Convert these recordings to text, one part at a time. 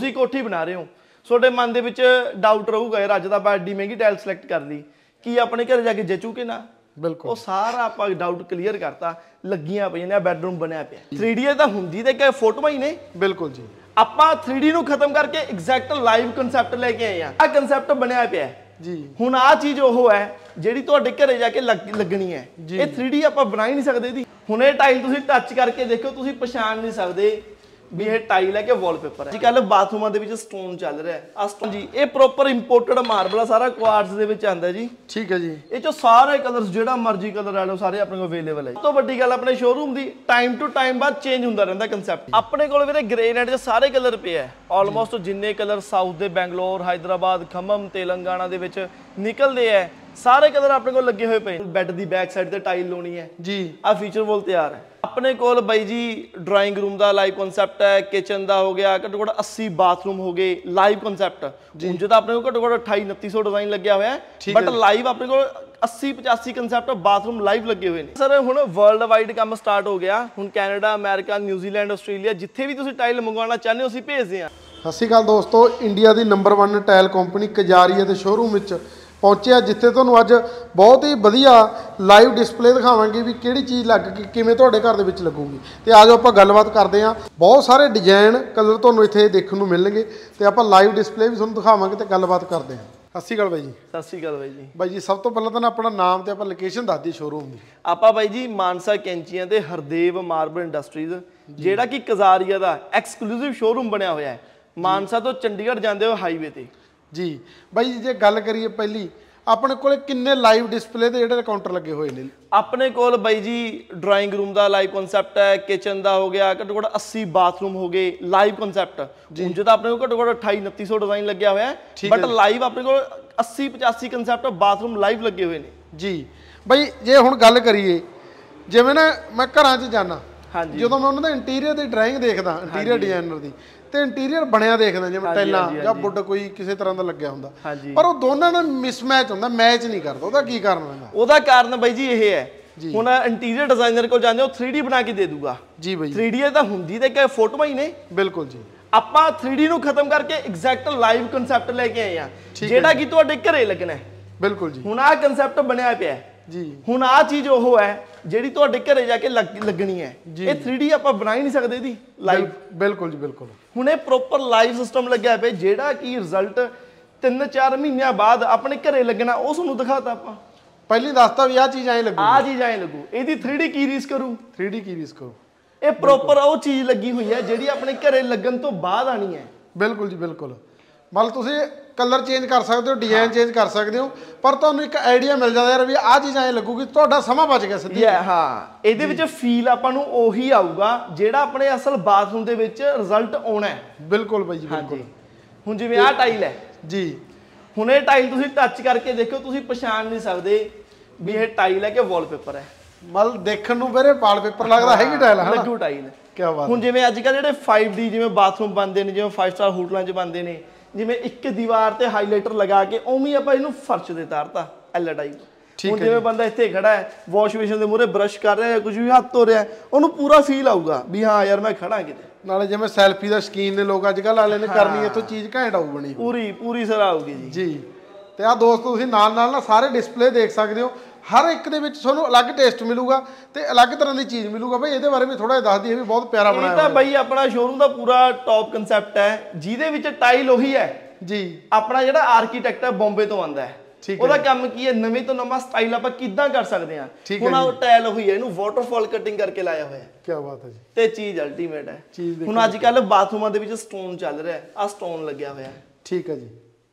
ਤੁਸੀਂ ਕੋਠੀ ਬਣਾ ਰਹੇ ਹੋ, ਤੁਹਾਡੇ ਮਨ ਦੇ ਵਿੱਚ ਡਾਊਟ ਰਹੂਗਾ ਯਾਰ ਅੱਜ ਤਾਂ ਆਪਾਂ ਐਡੀ ਮਹਿੰਗੀ ਟਾਈਲ ਸਿਲੈਕਟ ਕਰ ਲਈ, ਕੀ ਆਪਣੇ ਘਰੇ ਜਾ ਕੇ ਜਚੂ ਕਿ ਨਾ। ਬਿਲਕੁਲ ਉਹ ਸਾਰਾ ਆਪਾਂ ਡਾਊਟ ਕਲੀਅਰ ਕਰਤਾ, ਲੱਗੀਆਂ ਪਈਆਂ ਨੇ, ਬੈਡਰੂਮ ਬਣਿਆ ਪਿਆ। 3D ਤਾਂ ਹੁੰਦੀ ਤੇ ਕਿ ਫੋਟੋਆਂ ਹੀ ਨੇ। ਬਿਲਕੁਲ ਜੀ, ਆਪਾਂ 3D ਨੂੰ ਖਤਮ ਕਰਕੇ ਐਗਜ਼ੈਕਟ ਲਾਈਵ ਕਨਸੈਪਟ ਲੈ ਕੇ ਆਏ ਆ। ਆਹ ਕਨਸੈਪਟ ਬਣਿਆ ਪਿਆ ਜੀ। ਹੁਣ ਆਹ ਚੀਜ਼ ਉਹ ਹੈ ਜਿਹੜੀ ਤੁਹਾਡੇ ਘਰੇ ਜਾ ਕੇ ਲੱਗਣੀ ਹੈ। ਇਹ 3D ਆਪਾਂ ਬਣਾ ਹੀ ਨਹੀਂ ਸਕਦੇ ਦੀ। ਹੁਣ ਇਹ ਟਾਈਲ ਤੁਸੀਂ ਟੱਚ ਕਰਕੇ ਦੇਖੋ, ਤੁਸੀਂ ਪਛਾਣ ਨਹੀਂ ਸਕਦੇ ਵੀ ਇਹ ਟਾਈਲ ਹੈ ਕਿ ਵਾਲਪੇਪਰ ਹੈ। ਅੱਜ ਕੱਲ ਬਾਥਰੂਮਾਂ ਦੇ ਵਿੱਚ ਸਟੋਨ ਚੱਲ ਰਿਹਾ ਹੈ। ਆ ਸਟੋਨ ਜੀ ਇਹ ਪ੍ਰੋਪਰ ਇੰਪੋਰਟਡ ਮਾਰਬਲ ਆ, ਸਾਰਾ ਕੁਆਰਟਜ਼ ਦੇ ਵਿੱਚ ਆਂਦਾ ਜੀ। ਠੀਕ ਹੈ ਜੀ। ਇਹ ਚੋਂ ਸਾਰੇ ਕਲਰਸ ਜਿਹੜਾ ਮਰਜ਼ੀ ਕਲਰ ਆ ਲਓ ਸਾਰੇ ਆਪਣੇ ਕੋਲ ਅਵੇਲੇਬਲ ਹੈ। ਸਭ ਤੋਂ ਵੱਡੀ ਗੱਲ ਆਪਣੇ ਸ਼ੋਰੂਮ ਦੀ ਟਾਈਮ ਟੂ ਟਾਈਮ ਬਾਅਦ ਚੇਂਜ ਹੁੰਦਾ ਰਹਿੰਦਾ ਕਨਸੈਪਟ। ਆਪਣੇ ਕੋਲ ਵੀਰੇ ਗ੍ਰੇਨਾਈਟ ਦੇ ਸਾਰੇ ਕਲਰ ਪਏ ਆ, ਆਲਮੋਸਟ ਜਿੰਨੇ ਕਲਰ ਸਾਊਥ ਦੇ ਬੈਂਗਲੌਰ, ਹੈਦਰਾਬਾਦ, ਖੰਮਮ, ਤੇਲੰਗਾਨਾ ਦੇ ਵਿੱਚ ਨਿਕਲਦੇ ਆ, ਸਾਰੇ ਕਲਰ ਆਪਣੇ ਕੋਲ ਲੱਗੇ ਹੋਏ ਪਏ। ਬੈੱਡ ਦੀ ਬੈਕ ਸਾਈਡ ਤੇ ਟਾਈਲ ਲਾਉਣੀ ਹੈ ਜੀ, ਆ ਫੀਚਰ ਵੋਲ ਤਿਆਰ ਹੈ ਆਪਣੇ ਕੋਲ ਬਾਈ ਜੀ। ਡਰਾਇੰਗ ਰੂਮ ਦਾ ਲਾਈਵ ਕਨਸੈਪਟ ਹੈ, ਕਿਚਨ ਦਾ ਹੋ ਗਿਆ, ਘੱਟੋ ਘੱਟ 80 ਬਾਥਰੂਮ ਹੋ ਗਏ ਲਾਈਵ ਕਨਸੈਪਟ। ਉਂਝ ਤਾਂ ਆਪਣੇ ਕੋਲ ਘੱਟੋ ਘੱਟ 28-2900 ਡਿਜ਼ਾਈਨ ਲੱਗਿਆ ਹੋਇਆ ਹੈ, ਬਟ ਲਾਈਵ ਆਪਣੇ ਕੋਲ 80-85 ਕਨਸੈਪਟ ਬਾਥਰੂਮ ਲਾਈਵ ਲੱਗੇ ਹੋਏ ਨੇ। ਸਰ ਹੁਣ ਵਰਲਡ ਵਾਈਡ ਕੰਮ ਸਟਾਰਟ ਹੋ ਗਿਆ। ਹੁਣ ਕੈਨੇਡਾ, ਅਮਰੀਕਾ, ਨਿਊਜ਼ੀਲੈਂਡ, ਆਸਟ੍ਰੇਲੀਆ, ਜਿੱਥੇ ਵੀ ਤੁਸੀਂ ਟਾਈਲ ਮੰਗਵਾਉਣਾ ਚਾਹੁੰਦੇ ਹੋ ਅਸੀਂ ਭੇਜਦੇ ਹਾਂ। ਸਤਿ ਸ਼੍ਰੀ ਅਕਾਲ ਦੋਸਤੋ, ਇੰਡੀਆ ਦੀ ਨੰਬਰ 1 ਟਾਇਲ ਕੰਪਨੀ ਕਜਾਰੀਆ ਦੇ ਸ਼ੋਰੂਮ ਵਿੱਚ ਪਹੁੰਚਿਆ, ਜਿੱਥੇ ਤੁਹਾਨੂੰ ਅੱਜ ਬਹੁਤ ਹੀ ਵਧੀਆ ਲਾਈਵ ਡਿਸਪਲੇ ਦਿਖਾਵਾਂਗੇ ਵੀ ਕਿਹੜੀ ਚੀਜ਼ ਲੱਗ ਕੇ ਕਿਵੇਂ ਤੁਹਾਡੇ ਘਰ ਦੇ ਵਿੱਚ ਲੱਗੂਗੀ। ਤੇ ਆਜੋ ਆਪਾਂ ਗੱਲਬਾਤ ਕਰਦੇ ਹਾਂ। ਬਹੁਤ ਸਾਰੇ ਡਿਜ਼ਾਈਨ ਕਲਰ ਤੁਹਾਨੂੰ ਇੱਥੇ ਦੇਖਣ ਨੂੰ ਮਿਲਣਗੇ ਤੇ ਆਪਾਂ ਲਾਈਵ ਡਿਸਪਲੇ ਵੀ ਤੁਹਾਨੂੰ ਦਿਖਾਵਾਂਗੇ ਤੇ ਗੱਲਬਾਤ ਕਰਦੇ ਹਾਂ। ਸਤਿ ਸ਼੍ਰੀ ਅਕਾਲ ਬਾਈ ਜੀ। ਸਤਿ ਸ਼੍ਰੀ ਅਕਾਲ ਬਾਈ ਜੀ। ਬਾਈ ਜੀ ਸਭ ਤੋਂ ਪਹਿਲਾਂ ਤਾਂ ਆਪਣਾ ਨਾਮ ਤੇ ਆਪਾਂ ਲੋਕੇਸ਼ਨ ਦੱਸ ਦਈਏ ਸ਼ੋਰੂਮ ਦੀ। ਆਪਾਂ ਬਾਈ ਜੀ ਮਾਨਸਾ ਕੈਂਚੀਆਂ ਤੇ ਹਰਦੇਵ ਮਾਰਬਲ ਇੰਡਸਟਰੀਜ਼, ਜਿਹੜਾ ਕਿ ਕਜ਼ਾਰੀਆ ਦਾ ਐਕਸਕਲੂਸਿਵ ਸ਼ੋਰੂਮ ਬਣਿਆ ਹੋਇਆ ਹੈ। ਮਾਨਸਾ ਤੋਂ ਚੰਡੀਗੜ੍ਹ ਜਾਂਦੇ ਹੋ ਹਾਈਵੇ ਤੇ ਜੀ। ਬਾਈ ਜੀ ਜੇ ਗੱਲ ਕਰੀਏ ਪਹਿਲੀ, ਆਪਣੇ ਕੋਲੇ ਕਿੰਨੇ ਲਾਈਵ ਡਿਸਪਲੇ ਦੇ ਜਿਹੜੇ ਕਾਊਂਟਰ ਲੱਗੇ ਹੋਏ ਨੇ? ਆਪਣੇ ਕੋਲ ਬਾਈ ਜੀ ਡਰਾਇੰਗ ਰੂਮ ਦਾ ਲਾਈਵ ਕਨਸੈਪਟ ਹੈ, ਕਿਚਨ ਦਾ ਹੋ ਗਿਆ, ਘੱਟੋ ਘੱਟ 80 ਬਾਥਰੂਮ ਹੋ ਗਏ ਲਾਈਵ ਕਨਸੈਪਟ। ਉਂਝ ਤਾਂ ਆਪਣੇ ਕੋਲ ਘੱਟੋ ਘੱਟ 28-2900 ਡਿਜ਼ਾਈਨ ਲੱਗਿਆ ਹੋਇਆ ਹੈ, ਬਟ ਲਾਈਵ ਆਪਣੇ ਕੋਲ 80-85 ਕਨਸੈਪਟ ਬਾਥਰੂਮ ਲਾਈਵ ਲੱਗੇ ਹੋਏ ਨੇ ਜੀ। ਬਾਈ ਜੇ ਹੁਣ ਗੱਲ ਕਰੀਏ, ਜਿਵੇਂ ਨਾ ਮੈਂ ਘਰਾਂ 'ਚ ਜਾਣਾ, ਜਦੋਂ ਮੈਂ ਉਹਨਾਂ ਦਾ ਇੰਟੀਰੀਅਰ ਦੀ ਡਰਾਇੰਗ ਦੇਖਦਾ, ਇੰਟੀਰੀਅਰ ਡਿਜ਼ਾਈਨਰ ਦੀ, ਤੇ ਇੰਟੀਰੀਅਰ ਬਣਿਆ ਦੇਖਦਾ ਜਿਵੇਂ ਟੈਲਾਂ ਜਾਂ ਵੁੱਡ ਕੋਈ ਕਿਸੇ ਤਰ੍ਹਾਂ ਦਾ ਲੱਗਿਆ ਹੁੰਦਾ, ਪਰ ਉਹ ਦੋਨਾਂ ਦਾ ਮਿਸਮੈਚ ਹੁੰਦਾ, ਮੈਚ ਨਹੀਂ ਕਰਦਾ। ਉਹਦਾ ਕੀ ਕਾਰਨ ਹੁੰਦਾ? ਉਹਦਾ ਕਾਰਨ ਬਾਈ ਜੀ ਇਹ ਹੈ, ਹੁਣ ਇੰਟੀਰੀਅਰ ਡਿਜ਼ਾਈਨਰ ਕੋਲ ਜਾਂਦੇ ਹੋ 3D ਬਣਾ ਕੇ ਦੇ ਦੂਗਾ ਜੀ ਬਾਈ। 3D ਤਾਂ ਹੁੰਦੀ ਤੇ ਕਿ ਫੋਟੋਆਂ ਹੀ ਨੇ। ਬਿਲਕੁਲ ਜੀ। ਆਪਾਂ 3D ਨੂੰ ਖਤਮ ਕਰਕੇ ਐਗਜ਼ੈਕਟ ਲਾਈਵ ਕਨਸੈਪਟ ਲੈ ਕੇ ਆਏ ਆ, ਜਿਹੜਾ ਕਿ ਤੁਹਾਡੇ ਘਰੇ ਲੱਗਣਾ ਹੈ। ਬਿਲਕੁਲ ਜੀ। ਹੁਣ ਆਹ ਕਨਸੈਪਟ ਬਣਿਆ ਪਿਆ ਜੀ। ਹੁਣ ਆਹ ਚੀਜ਼ ਉਹ ਹੈ ਜਿਹੜੀ ਤੁਹਾਡੇ ਘਰੇ ਜਾ ਕੇ ਲੱਗਣੀ ਹੈ। ਇਹ 3D ਆਪਾਂ ਬਣਾ ਹੀ ਨਹੀਂ ਸਕਦੇ ਦੀ ਲਾਈਵ। ਬਿਲਕੁਲ ਜੀ ਬਿਲਕੁਲ। ਹੁਣ ਇਹ ਪ੍ਰੋਪਰ ਲਾਈਵ ਸਿਸਟਮ ਲੱਗਿਆ ਪਿਆ, ਜਿਹੜਾ ਕਿ ਰਿਜ਼ਲਟ 3-4 ਮਹੀਨਿਆਂ ਬਾਅਦ ਆਪਣੇ ਘਰੇ ਲੱਗਣਾ, ਉਹ ਤੁਹਾਨੂੰ ਦਿਖਾਤਾ ਆਪਾਂ। ਪਹਿਲੀ ਦੱਸਤਾ ਵੀ ਆਹ ਚੀਜ਼ ਐਂ ਲੱਗੂ, ਆਹ ਚੀਜ਼ ਐਂ ਲੱਗੂ। ਇਹਦੀ 3D ਕੀ ਰੀਸ ਕਰੂ? 3D ਕੀ ਰੀਸ ਕਰੂ? ਇਹ ਪ੍ਰੋਪਰ ਉਹ ਚੀਜ਼ ਲੱਗੀ ਹੋਈ ਹੈ ਜਿਹੜੀ ਆਪਣੇ ਘਰੇ ਲੱਗਣ ਤੋਂ ਬਾਅਦ ਆਣੀ ਹੈ। ਬਿਲਕੁਲ ਜੀ ਬਿਲਕੁਲ। ਮਤਲਬ ਤੁਸੀਂ ਕਲਰ ਚੇਂਜ ਕਰ ਸਕਦੇ ਹੋ, ਡਿਜ਼ਾਈਨ ਚੇਂਜ ਕਰ ਸਕਦੇ ਹੋ, ਪਰ ਤੁਹਾਨੂੰ ਇੱਕ ਆਈਡੀਆ ਮਿਲ ਜਾਂਦਾ ਯਾਰ ਵੀ ਆਹ ਚੀਜ਼ ਐਂ ਲੱਗੂਗੀ, ਤੁਹਾਡਾ ਸਮਾਂ ਬਚ ਗਿਆ ਸਿੱਧੀ। ਹਾਂ, ਇਹਦੇ ਵਿੱਚ ਫੀਲ ਆਪਾਂ ਨੂੰ ਉਹੀ ਆਊਗਾ ਜਿਹੜਾ ਆਪਣੇ ਅਸਲ ਬਾਥਰੂਮ ਦੇ ਵਿੱਚ ਰਿਜ਼ਲਟ ਆਉਣਾ ਹੈ। ਬਿਲਕੁਲ ਬਾਈ ਜੀ ਬਿਲਕੁਲ। ਹੁਣ ਜਿਵੇਂ ਆਹ ਟਾਈਲ ਹੈ ਜੀ, ਹੁਣ ਇਹ ਟਾਈਲ ਤੁਸੀਂ ਟੱਚ ਕਰਕੇ ਦੇਖੋ, ਤੁਸੀਂ ਪਛਾਣ ਨਹੀਂ ਸਕਦੇ ਵੀ ਇਹ ਟਾਈਲ ਹੈ ਕਿ ਵਾਲਪੇਪਰ ਹੈ। ਮਤਲਬ ਦੇਖਣ ਨੂੰ ਵੀਰੇ ਵਾਲਪੇਪਰ ਲੱਗਦਾ, ਹੈਗੀ ਟਾਈਲ ਹੈ ਲੱਗੂ ਟਾਈਲ। ਕੀ ਬਾਤ। ਹੁਣ ਜਿਵੇਂ ਅੱਜ ਕੱਲ੍ਹ ਜਿਹੜੇ 5D ਜਿਵੇਂ ਬਾਥਰੂਮ ਬਣਦੇ ਨੇ, ਜਿਵੇਂ 5 ਸਟਾਰ ਹੋਟਲਾਂ 'ਚ ਬਣਦੇ ਨੇ, ਜਿਵੇਂ ਇੱਕ ਦੀਵਾਰ ਤੇ ਹਾਈਲਾਈਟਰ ਲਗਾ ਕੇ ਉਵੇਂ ਆਪਾਂ ਇਹਨੂੰ ਫਰਸ਼ ਤੇ ਤਾਰਤਾ ਐਲ ਟਾਈਪ। ਹੁਣ ਜਿਵੇਂ ਬੰਦਾ ਇੱਥੇ ਖੜਾ ਹੈ, ਵਾਸ਼ ਬੇਸਿਨ ਦੇ ਮੂਹਰੇ ਬਰਸ਼ ਕਰ ਰਿਹਾ, ਕੁਝ ਵੀ ਹੱਥ ਧੋ ਰਿਹਾ, ਉਹਨੂੰ ਪੂਰਾ ਫੀਲ ਆਊਗਾ ਵੀ ਹਾਂ ਯਾਰ ਮੈਂ ਖੜਾ ਕਿਤੇ। ਨਾਲੇ ਜਿਵੇਂ ਸੈਲਫੀ ਦਾ ਸ਼ੌਕੀਨ ਨੇ ਲੋਕ ਅੱਜ ਕੱਲ੍ਹ ਵਾਲੇ ਨੇ ਕਰਨੀ, ਇੱਥੋਂ ਚੀਜ਼ ਘੈਂਟ ਆਊ ਬਣੀ, ਪੂਰੀ ਸਰ ਆਊਗੀ ਜੀ। ਜੀ। ਤੇ ਆਹ ਦੋਸਤੋ ਤੁਸੀਂ ਨਾਲ ਨਾ ਸਾਰੇ ਡਿਸਪਲੇ ਦੇਖ ਸਕਦੇ ਹੋ, ਹਰ ਇੱਕ ਦੇ ਵਿੱਚ ਤੁਹਾਨੂੰ ਅਲੱਗ ਟੇਸਟ ਮਿਲੂਗਾ ਤੇ ਅਲੱਗ ਤਰ੍ਹਾਂ ਦੀ ਚੀਜ਼ ਮਿਲੂਗਾ। ਬਈ ਇਹਦੇ ਬਾਰੇ ਵੀ ਥੋੜਾ ਜਿਹਾ ਦੱਸ ਦਈਏ, ਵੀ ਬਹੁਤ ਪਿਆਰਾ ਬਣਾਇਆ ਹੋਇਆ। ਇਹ ਤਾਂ ਬਈ ਆਪਣਾ ਸ਼ੋਰੂਮ ਦਾ ਪੂਰਾ ਟੌਪ ਕਨਸੈਪਟ ਹੈ, ਜਿਹਦੇ ਵਿੱਚ ਟਾਈਲ ਉਹੀ ਹੈ ਜੀ। ਆਪਣਾ ਜਿਹੜਾ ਆਰਕੀਟੈਕਟ ਹੈ ਬੰਬੇ ਤੋਂ ਆਂਦਾ ਹੈ, ਉਹਦਾ ਕੰਮ ਕੀ ਹੈ, ਨਵੇਂ ਤੋਂ ਨਵਾਂ ਸਟਾਈਲ ਆਪਾਂ ਕਿੱਦਾਂ ਕਰ ਸਕਦੇ ਹਾਂ। ਹੁਣ ਉਹ ਟਾਈਲ ਉਹੀ ਹੈ, ਇਹਨੂੰ ਵਾਟਰਫਾਲ ਕਟਿੰਗ ਕਰਕੇ ਲਾਇਆ ਹੋਇਆ। ਕੀ ਬਾਤ ਹੈ ਜੀ। ਤੇ ਚੀਜ਼ ਅਲਟੀਮੇਟ ਹੈ। ਹੁਣ ਅੱਜ ਕੱਲ ਬਾਥਰੂਮਾਂ ਦੇ ਵਿੱਚ ਸਟੋਨ ਚੱਲ ਰਿਹਾ, ਆਹ ਸਟੋਨ ਲੱਗਿਆ ਹੋਇਆ। ਠੀਕ ਹੈ ਜੀ।